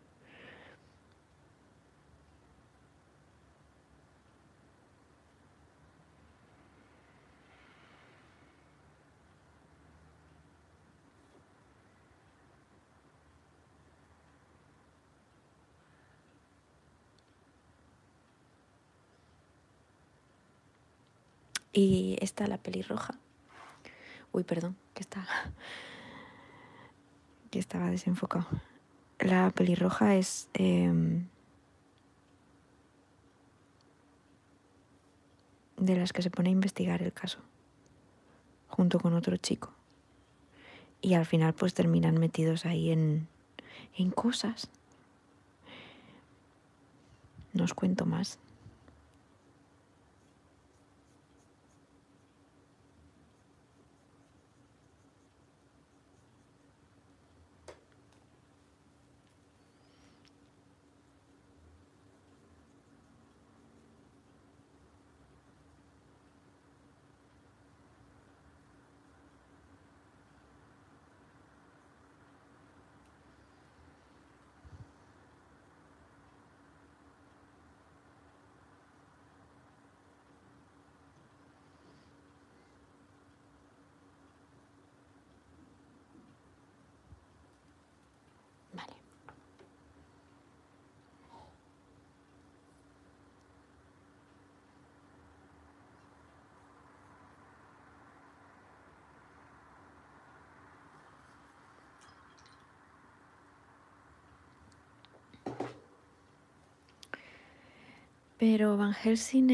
Y está la pelirroja. Uy, perdón, que estaba desenfocado. La pelirroja es de las que se pone a investigar el caso. junto con otro chico. Y al final pues terminan metidos ahí en cosas. No os cuento más. Vale. Pero Van Helsing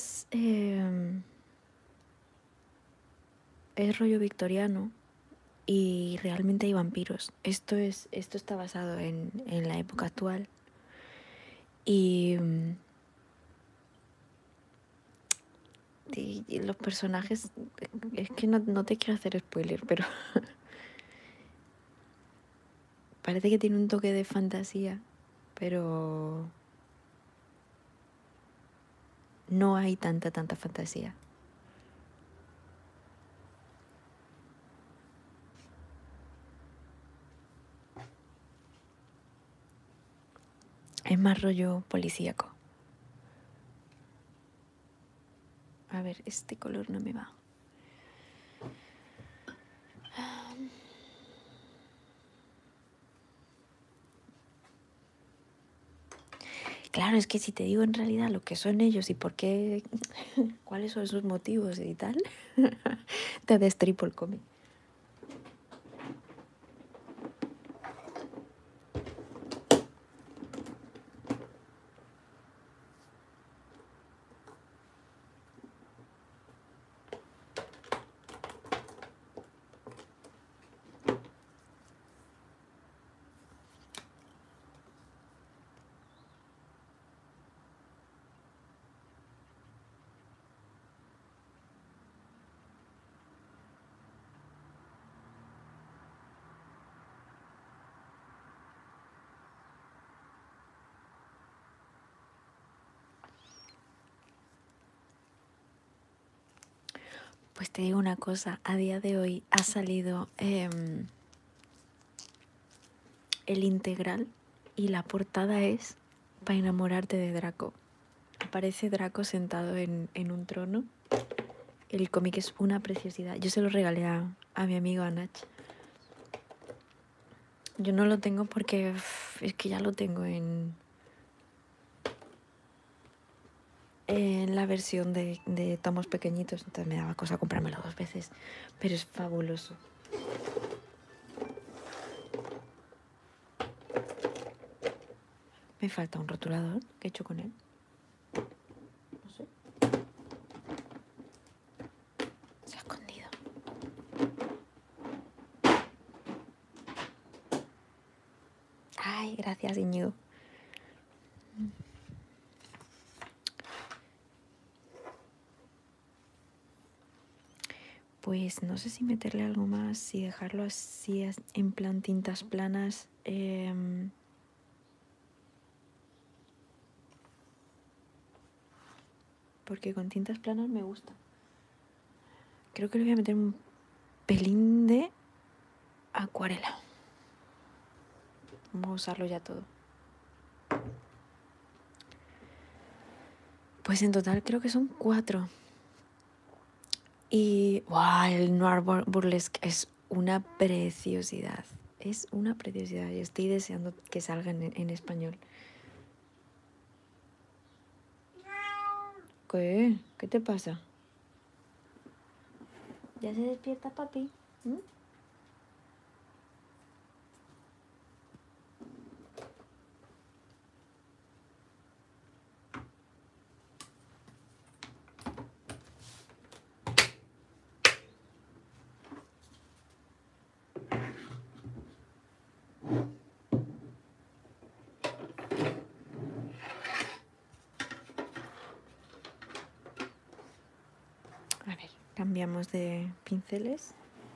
es rollo victoriano y realmente hay vampiros. Esto está basado en la época actual y los personajes, es que no te quiero hacer spoiler, pero parece que tiene un toque de fantasía, pero no hay tanta fantasía. Es más rollo policíaco. A ver, este color no me va. Claro, es que si te digo en realidad lo que son ellos y por qué, cuáles son sus motivos y tal, te destripo el cómic. Pues te digo una cosa, a día de hoy ha salido el integral y la portada es para enamorarte de Draco. Aparece Draco sentado en un trono. El cómic es una preciosidad. Yo se lo regalé a mi amigo Anach. Yo no lo tengo porque es que ya lo tengo en la versión de tomos pequeñitos, entonces me daba cosa comprármelo 2 veces, pero es fabuloso. Me falta un rotulador. ¿Qué he hecho con él? No sé. Se ha escondido. Ay, gracias, Íñigo. Pues no sé si meterle algo más, si dejarlo así en plan tintas planas. Porque con tintas planas me gusta. Creo que le voy a meter un pelín de acuarela. Vamos a usarlo ya todo. Pues en total creo que son 4. Y wow, el Noir Burlesque es una preciosidad. Es una preciosidad. Yo estoy deseando que salga en español. ¿Qué? ¿Qué te pasa? ¿Ya se despierta papi? ¿Mm? Cambiamos de pinceles.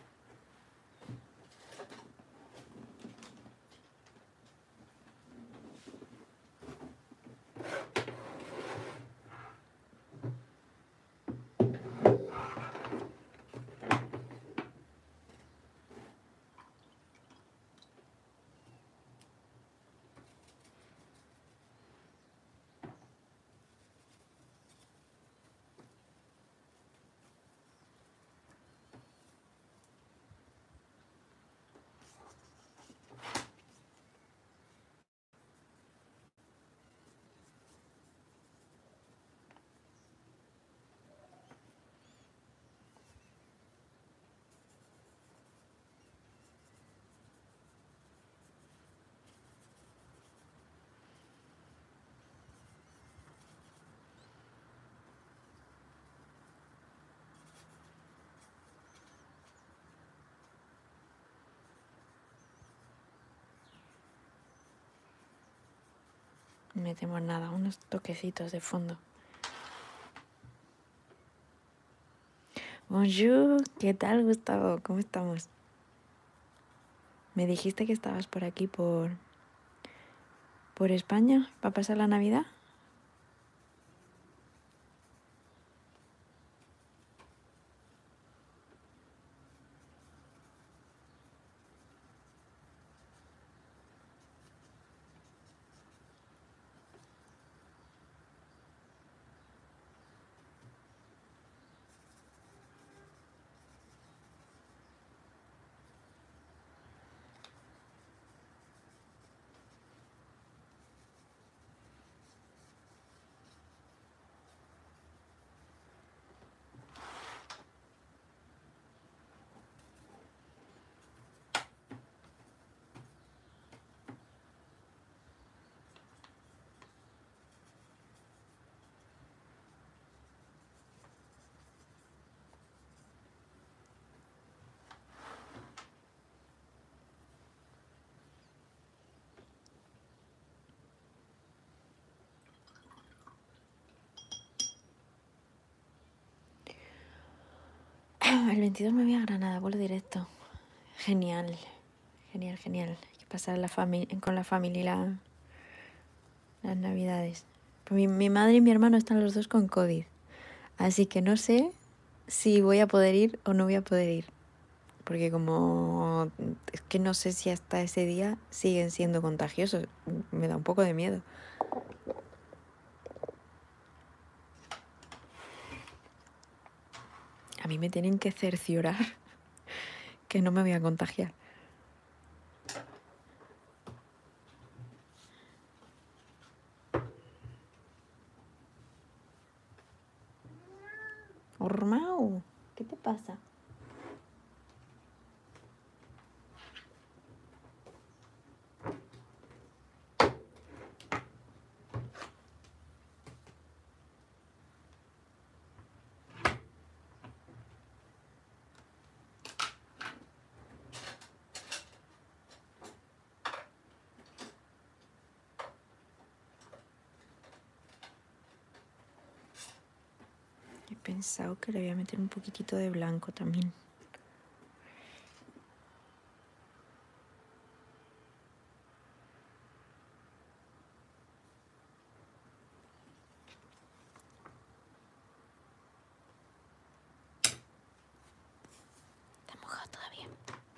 Metemos nada, unos toquecitos de fondo. Bonjour, ¿qué tal, Gustavo? ¿Cómo estamos? Me dijiste que estabas por aquí, por España, para pasar la Navidad. El 22 me voy a Granada, vuelo directo. Genial, genial, genial. Hay que pasar con la familia las Navidades. Pues mi madre y mi hermano están los dos con COVID. Así que no sé si voy a poder ir o no voy a poder ir. Porque como es que no sé si hasta ese día siguen siendo contagiosos. Me da un poco de miedo. A mí me tienen que cerciorar que no me voy a contagiar. Ormao, ¿qué te pasa? He pensado que le voy a meter un poquitito de blanco también. Está mojado todavía.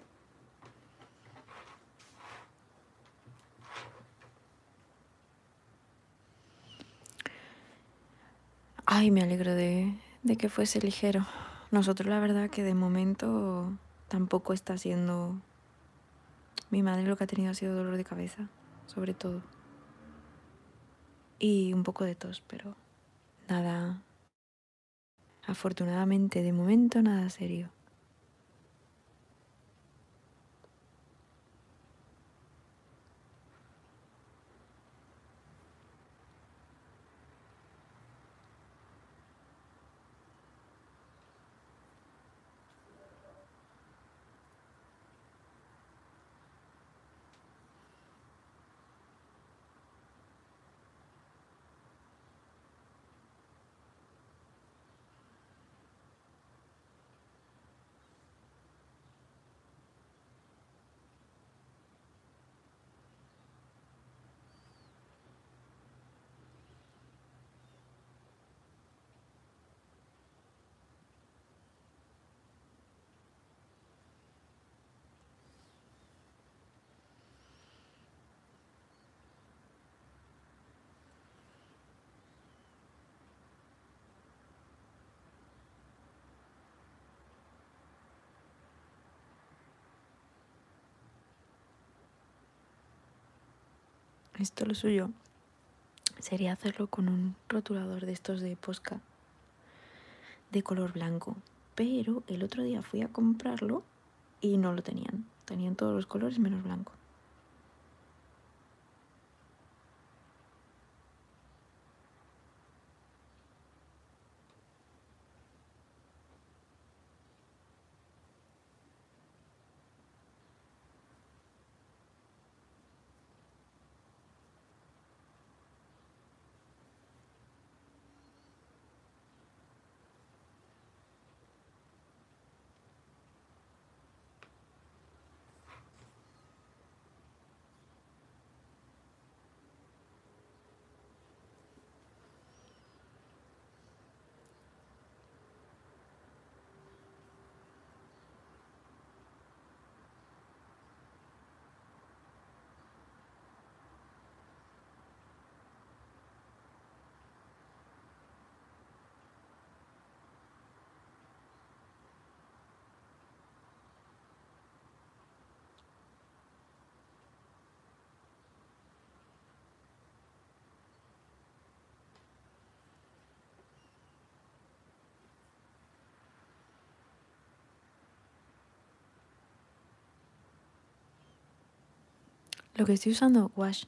Ay, me alegro de que fuese ligero. Nosotros la verdad que de momento tampoco está siendo... Mi madre lo que ha tenido ha sido dolor de cabeza, sobre todo. Y un poco de tos, pero nada... Afortunadamente, de momento, nada serio. Esto lo suyo sería hacerlo con un rotulador de estos de Posca de color blanco. Pero el otro día fui a comprarlo y no lo tenían. Tenían todos los colores menos blanco. Lo que estoy usando, wash.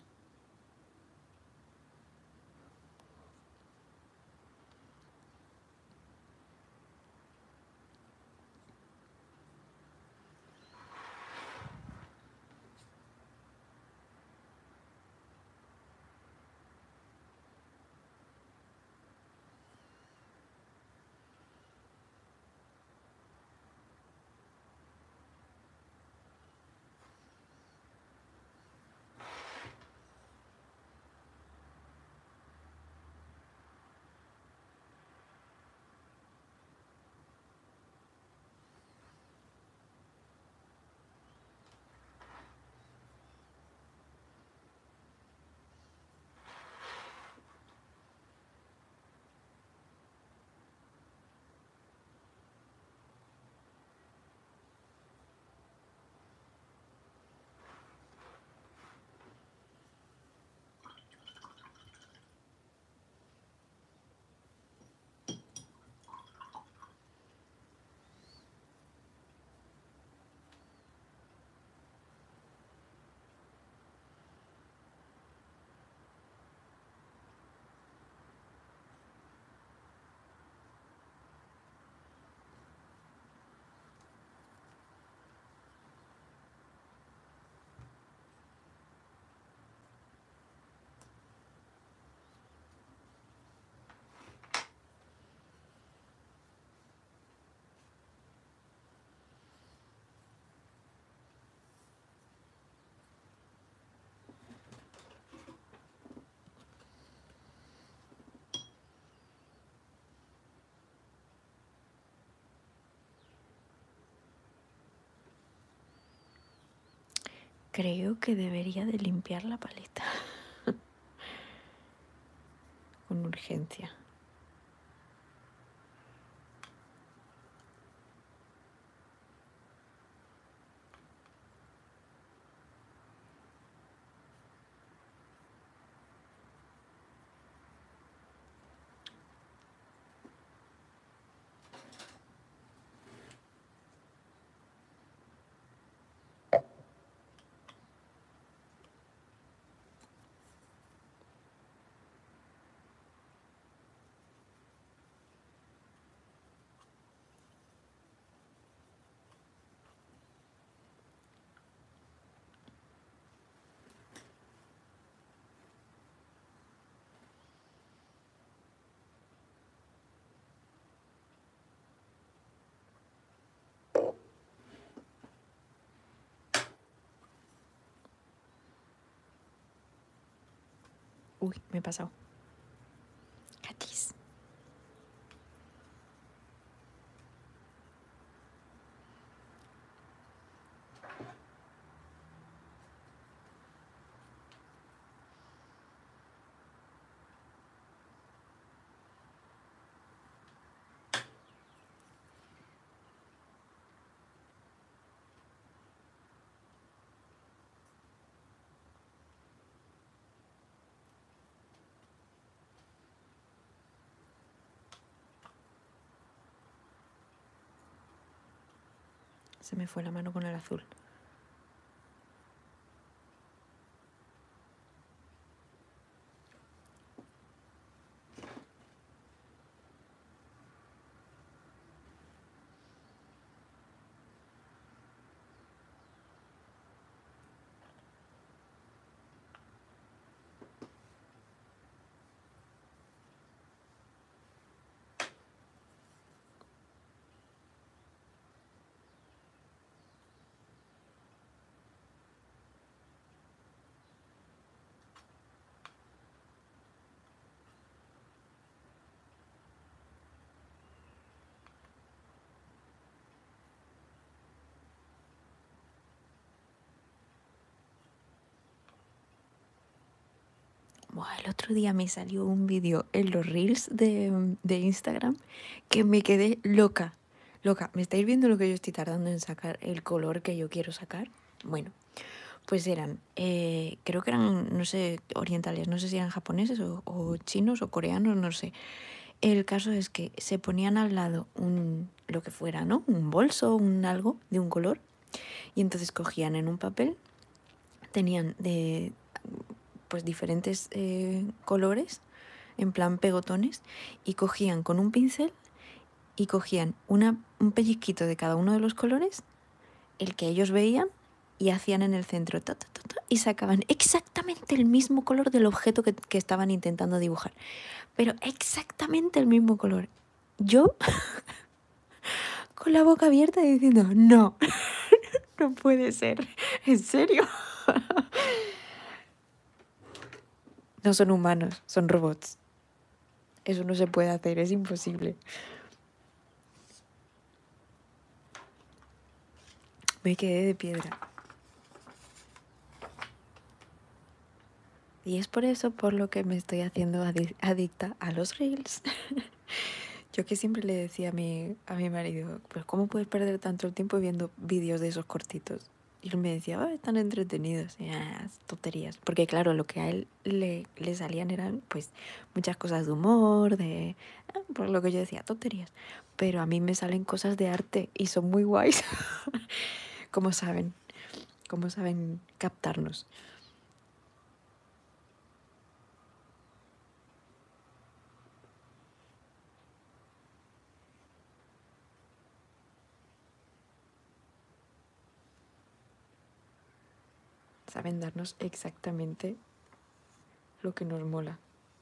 Creo que debería de limpiar la paleta. Con urgencia. Uy, me he pasado. Cachis. Se me fue la mano con el azul. Buah, el otro día me salió un vídeo en los reels de Instagram que me quedé loca. Loca, ¿me estáis viendo lo que yo estoy tardando en sacar el color que yo quiero sacar? Bueno, pues eran, creo que eran, no sé, orientales, no sé si eran japoneses o chinos o coreanos, no sé. El caso es que se ponían al lado lo que fuera, ¿no? Un bolso, un algo de un color, y entonces cogían en un papel, tenían pues diferentes colores, en plan pegotones, y cogían con un pincel y cogían un pellizquito de cada uno de los colores, el que ellos veían, y hacían en el centro y sacaban exactamente el mismo color del objeto que estaban intentando dibujar. Pero exactamente el mismo color. Yo con la boca abierta y diciendo, no, no puede ser, en serio. No son humanos, son robots. Eso no se puede hacer, es imposible. Me quedé de piedra. Y es por eso por lo que me estoy haciendo adicta a los reels. Yo que siempre le decía a mi marido, pues ¿cómo puedes perder tanto el tiempo viendo vídeos de esos cortitos? Y él me decía, están entretenidos. Y, tonterías. Porque claro, lo que a él le salían eran pues muchas cosas de humor, por lo que yo decía, tonterías. Pero a mí me salen cosas de arte y son muy guays. ¿Cómo saben? ¿Cómo saben captarnos? Saben darnos exactamente lo que nos mola.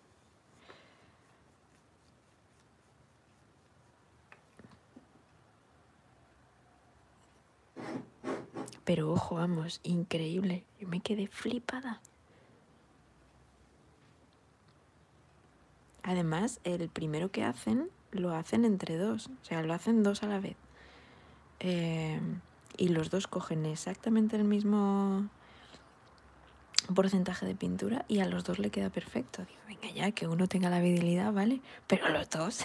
Pero ojo, vamos, increíble. Yo me quedé flipada. Además, el primero que hacen, lo hacen entre dos. O sea, lo hacen dos a la vez. Y los dos cogen exactamente el mismo porcentaje de pintura y a los dos le queda perfecto. Digo, venga ya, que uno tenga la habilidad, ¿vale? Pero los dos.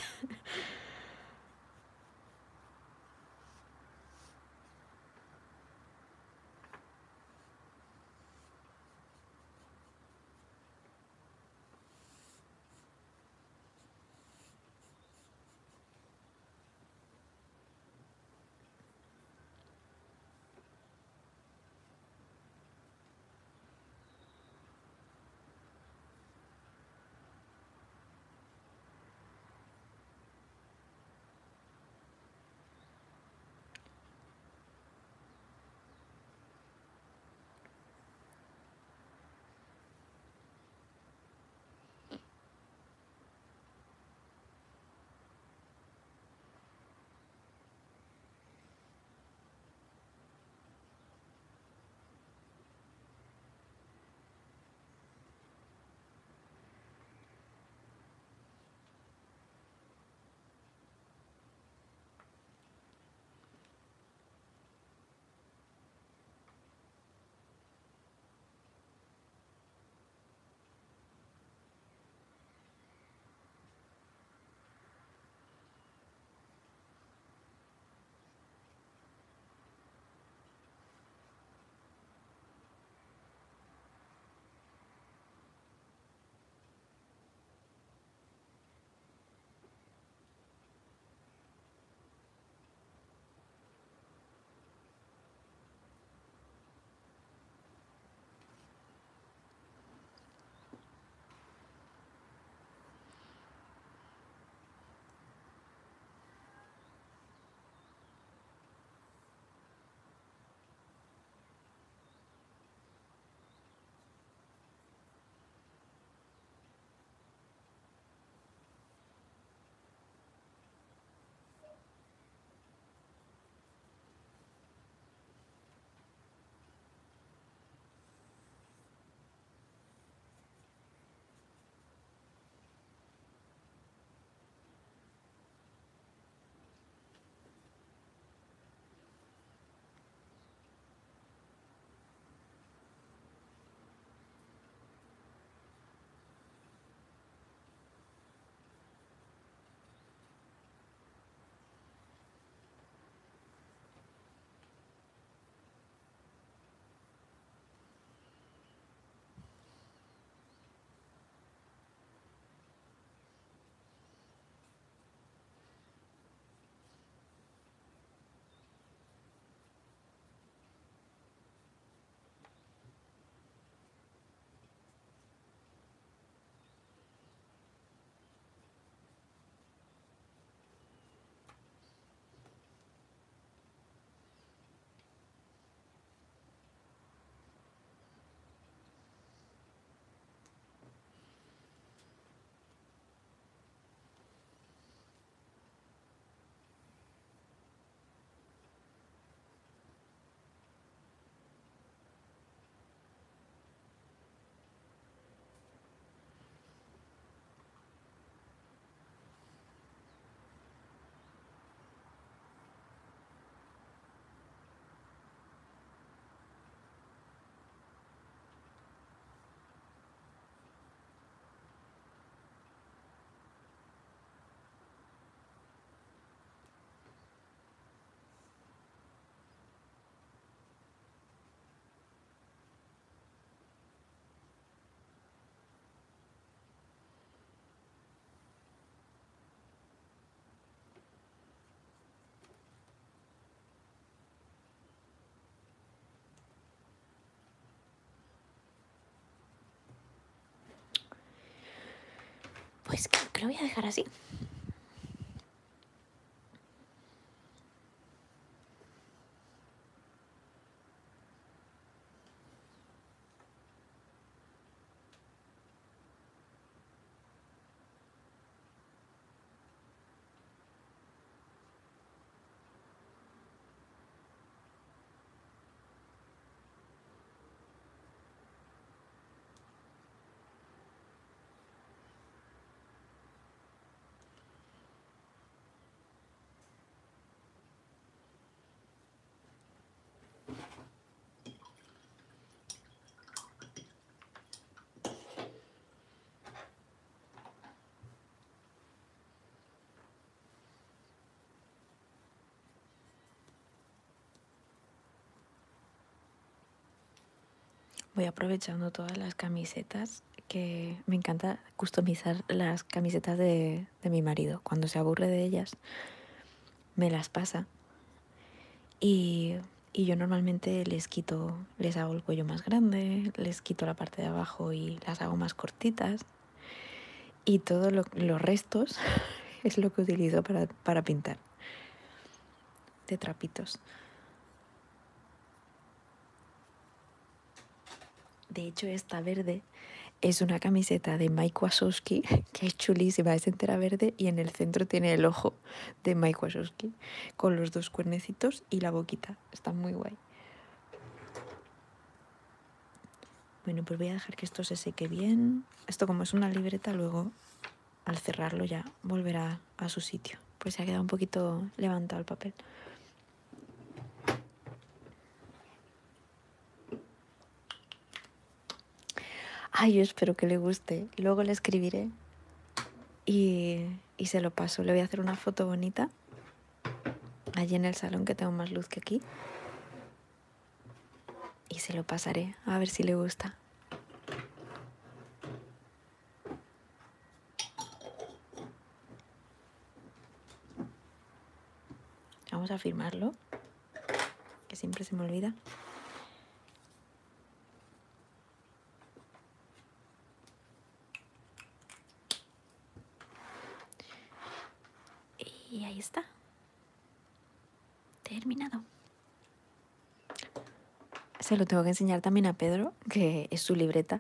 Pues creo que lo voy a dejar así. Voy aprovechando todas las camisetas, que me encanta customizar las camisetas de mi marido. Cuando se aburre de ellas, me las pasa. Y yo normalmente les hago el cuello más grande, les quito la parte de abajo y las hago más cortitas. Y todos los restos es lo que utilizo para pintar, de trapitos. De hecho, esta verde es una camiseta de Mike Wazowski, que es chulísima, es entera verde y en el centro tiene el ojo de Mike Wazowski, con los dos cuernecitos y la boquita. Está muy guay. Bueno, pues voy a dejar que esto se seque bien. Esto, como es una libreta, luego al cerrarlo ya volverá a su sitio. Pues se ha quedado un poquito levantado el papel. Ay, yo espero que le guste. Luego le escribiré y se lo paso. Le voy a hacer una foto bonita allí en el salón, que tengo más luz que aquí. Y se lo pasaré a ver si le gusta. Vamos a firmarlo, que siempre se me olvida. Y ahí está. Terminado. Se lo tengo que enseñar también a Pedro, que es su libreta.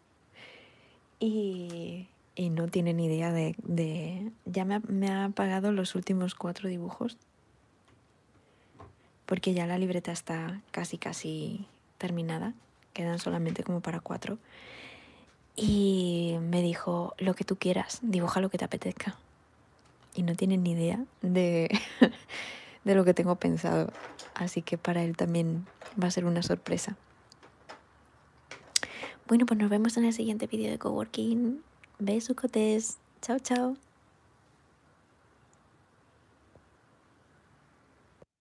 Y no tiene ni idea de... Ya me ha pagado los últimos 4 dibujos, porque ya la libreta está casi terminada. Quedan solamente como para 4. Y me dijo, lo que tú quieras, dibuja lo que te apetezca. Y no tiene ni idea de lo que tengo pensado. Así que para él también va a ser una sorpresa. Bueno, pues nos vemos en el siguiente vídeo de Coworking. Besucotes. Chao, chao.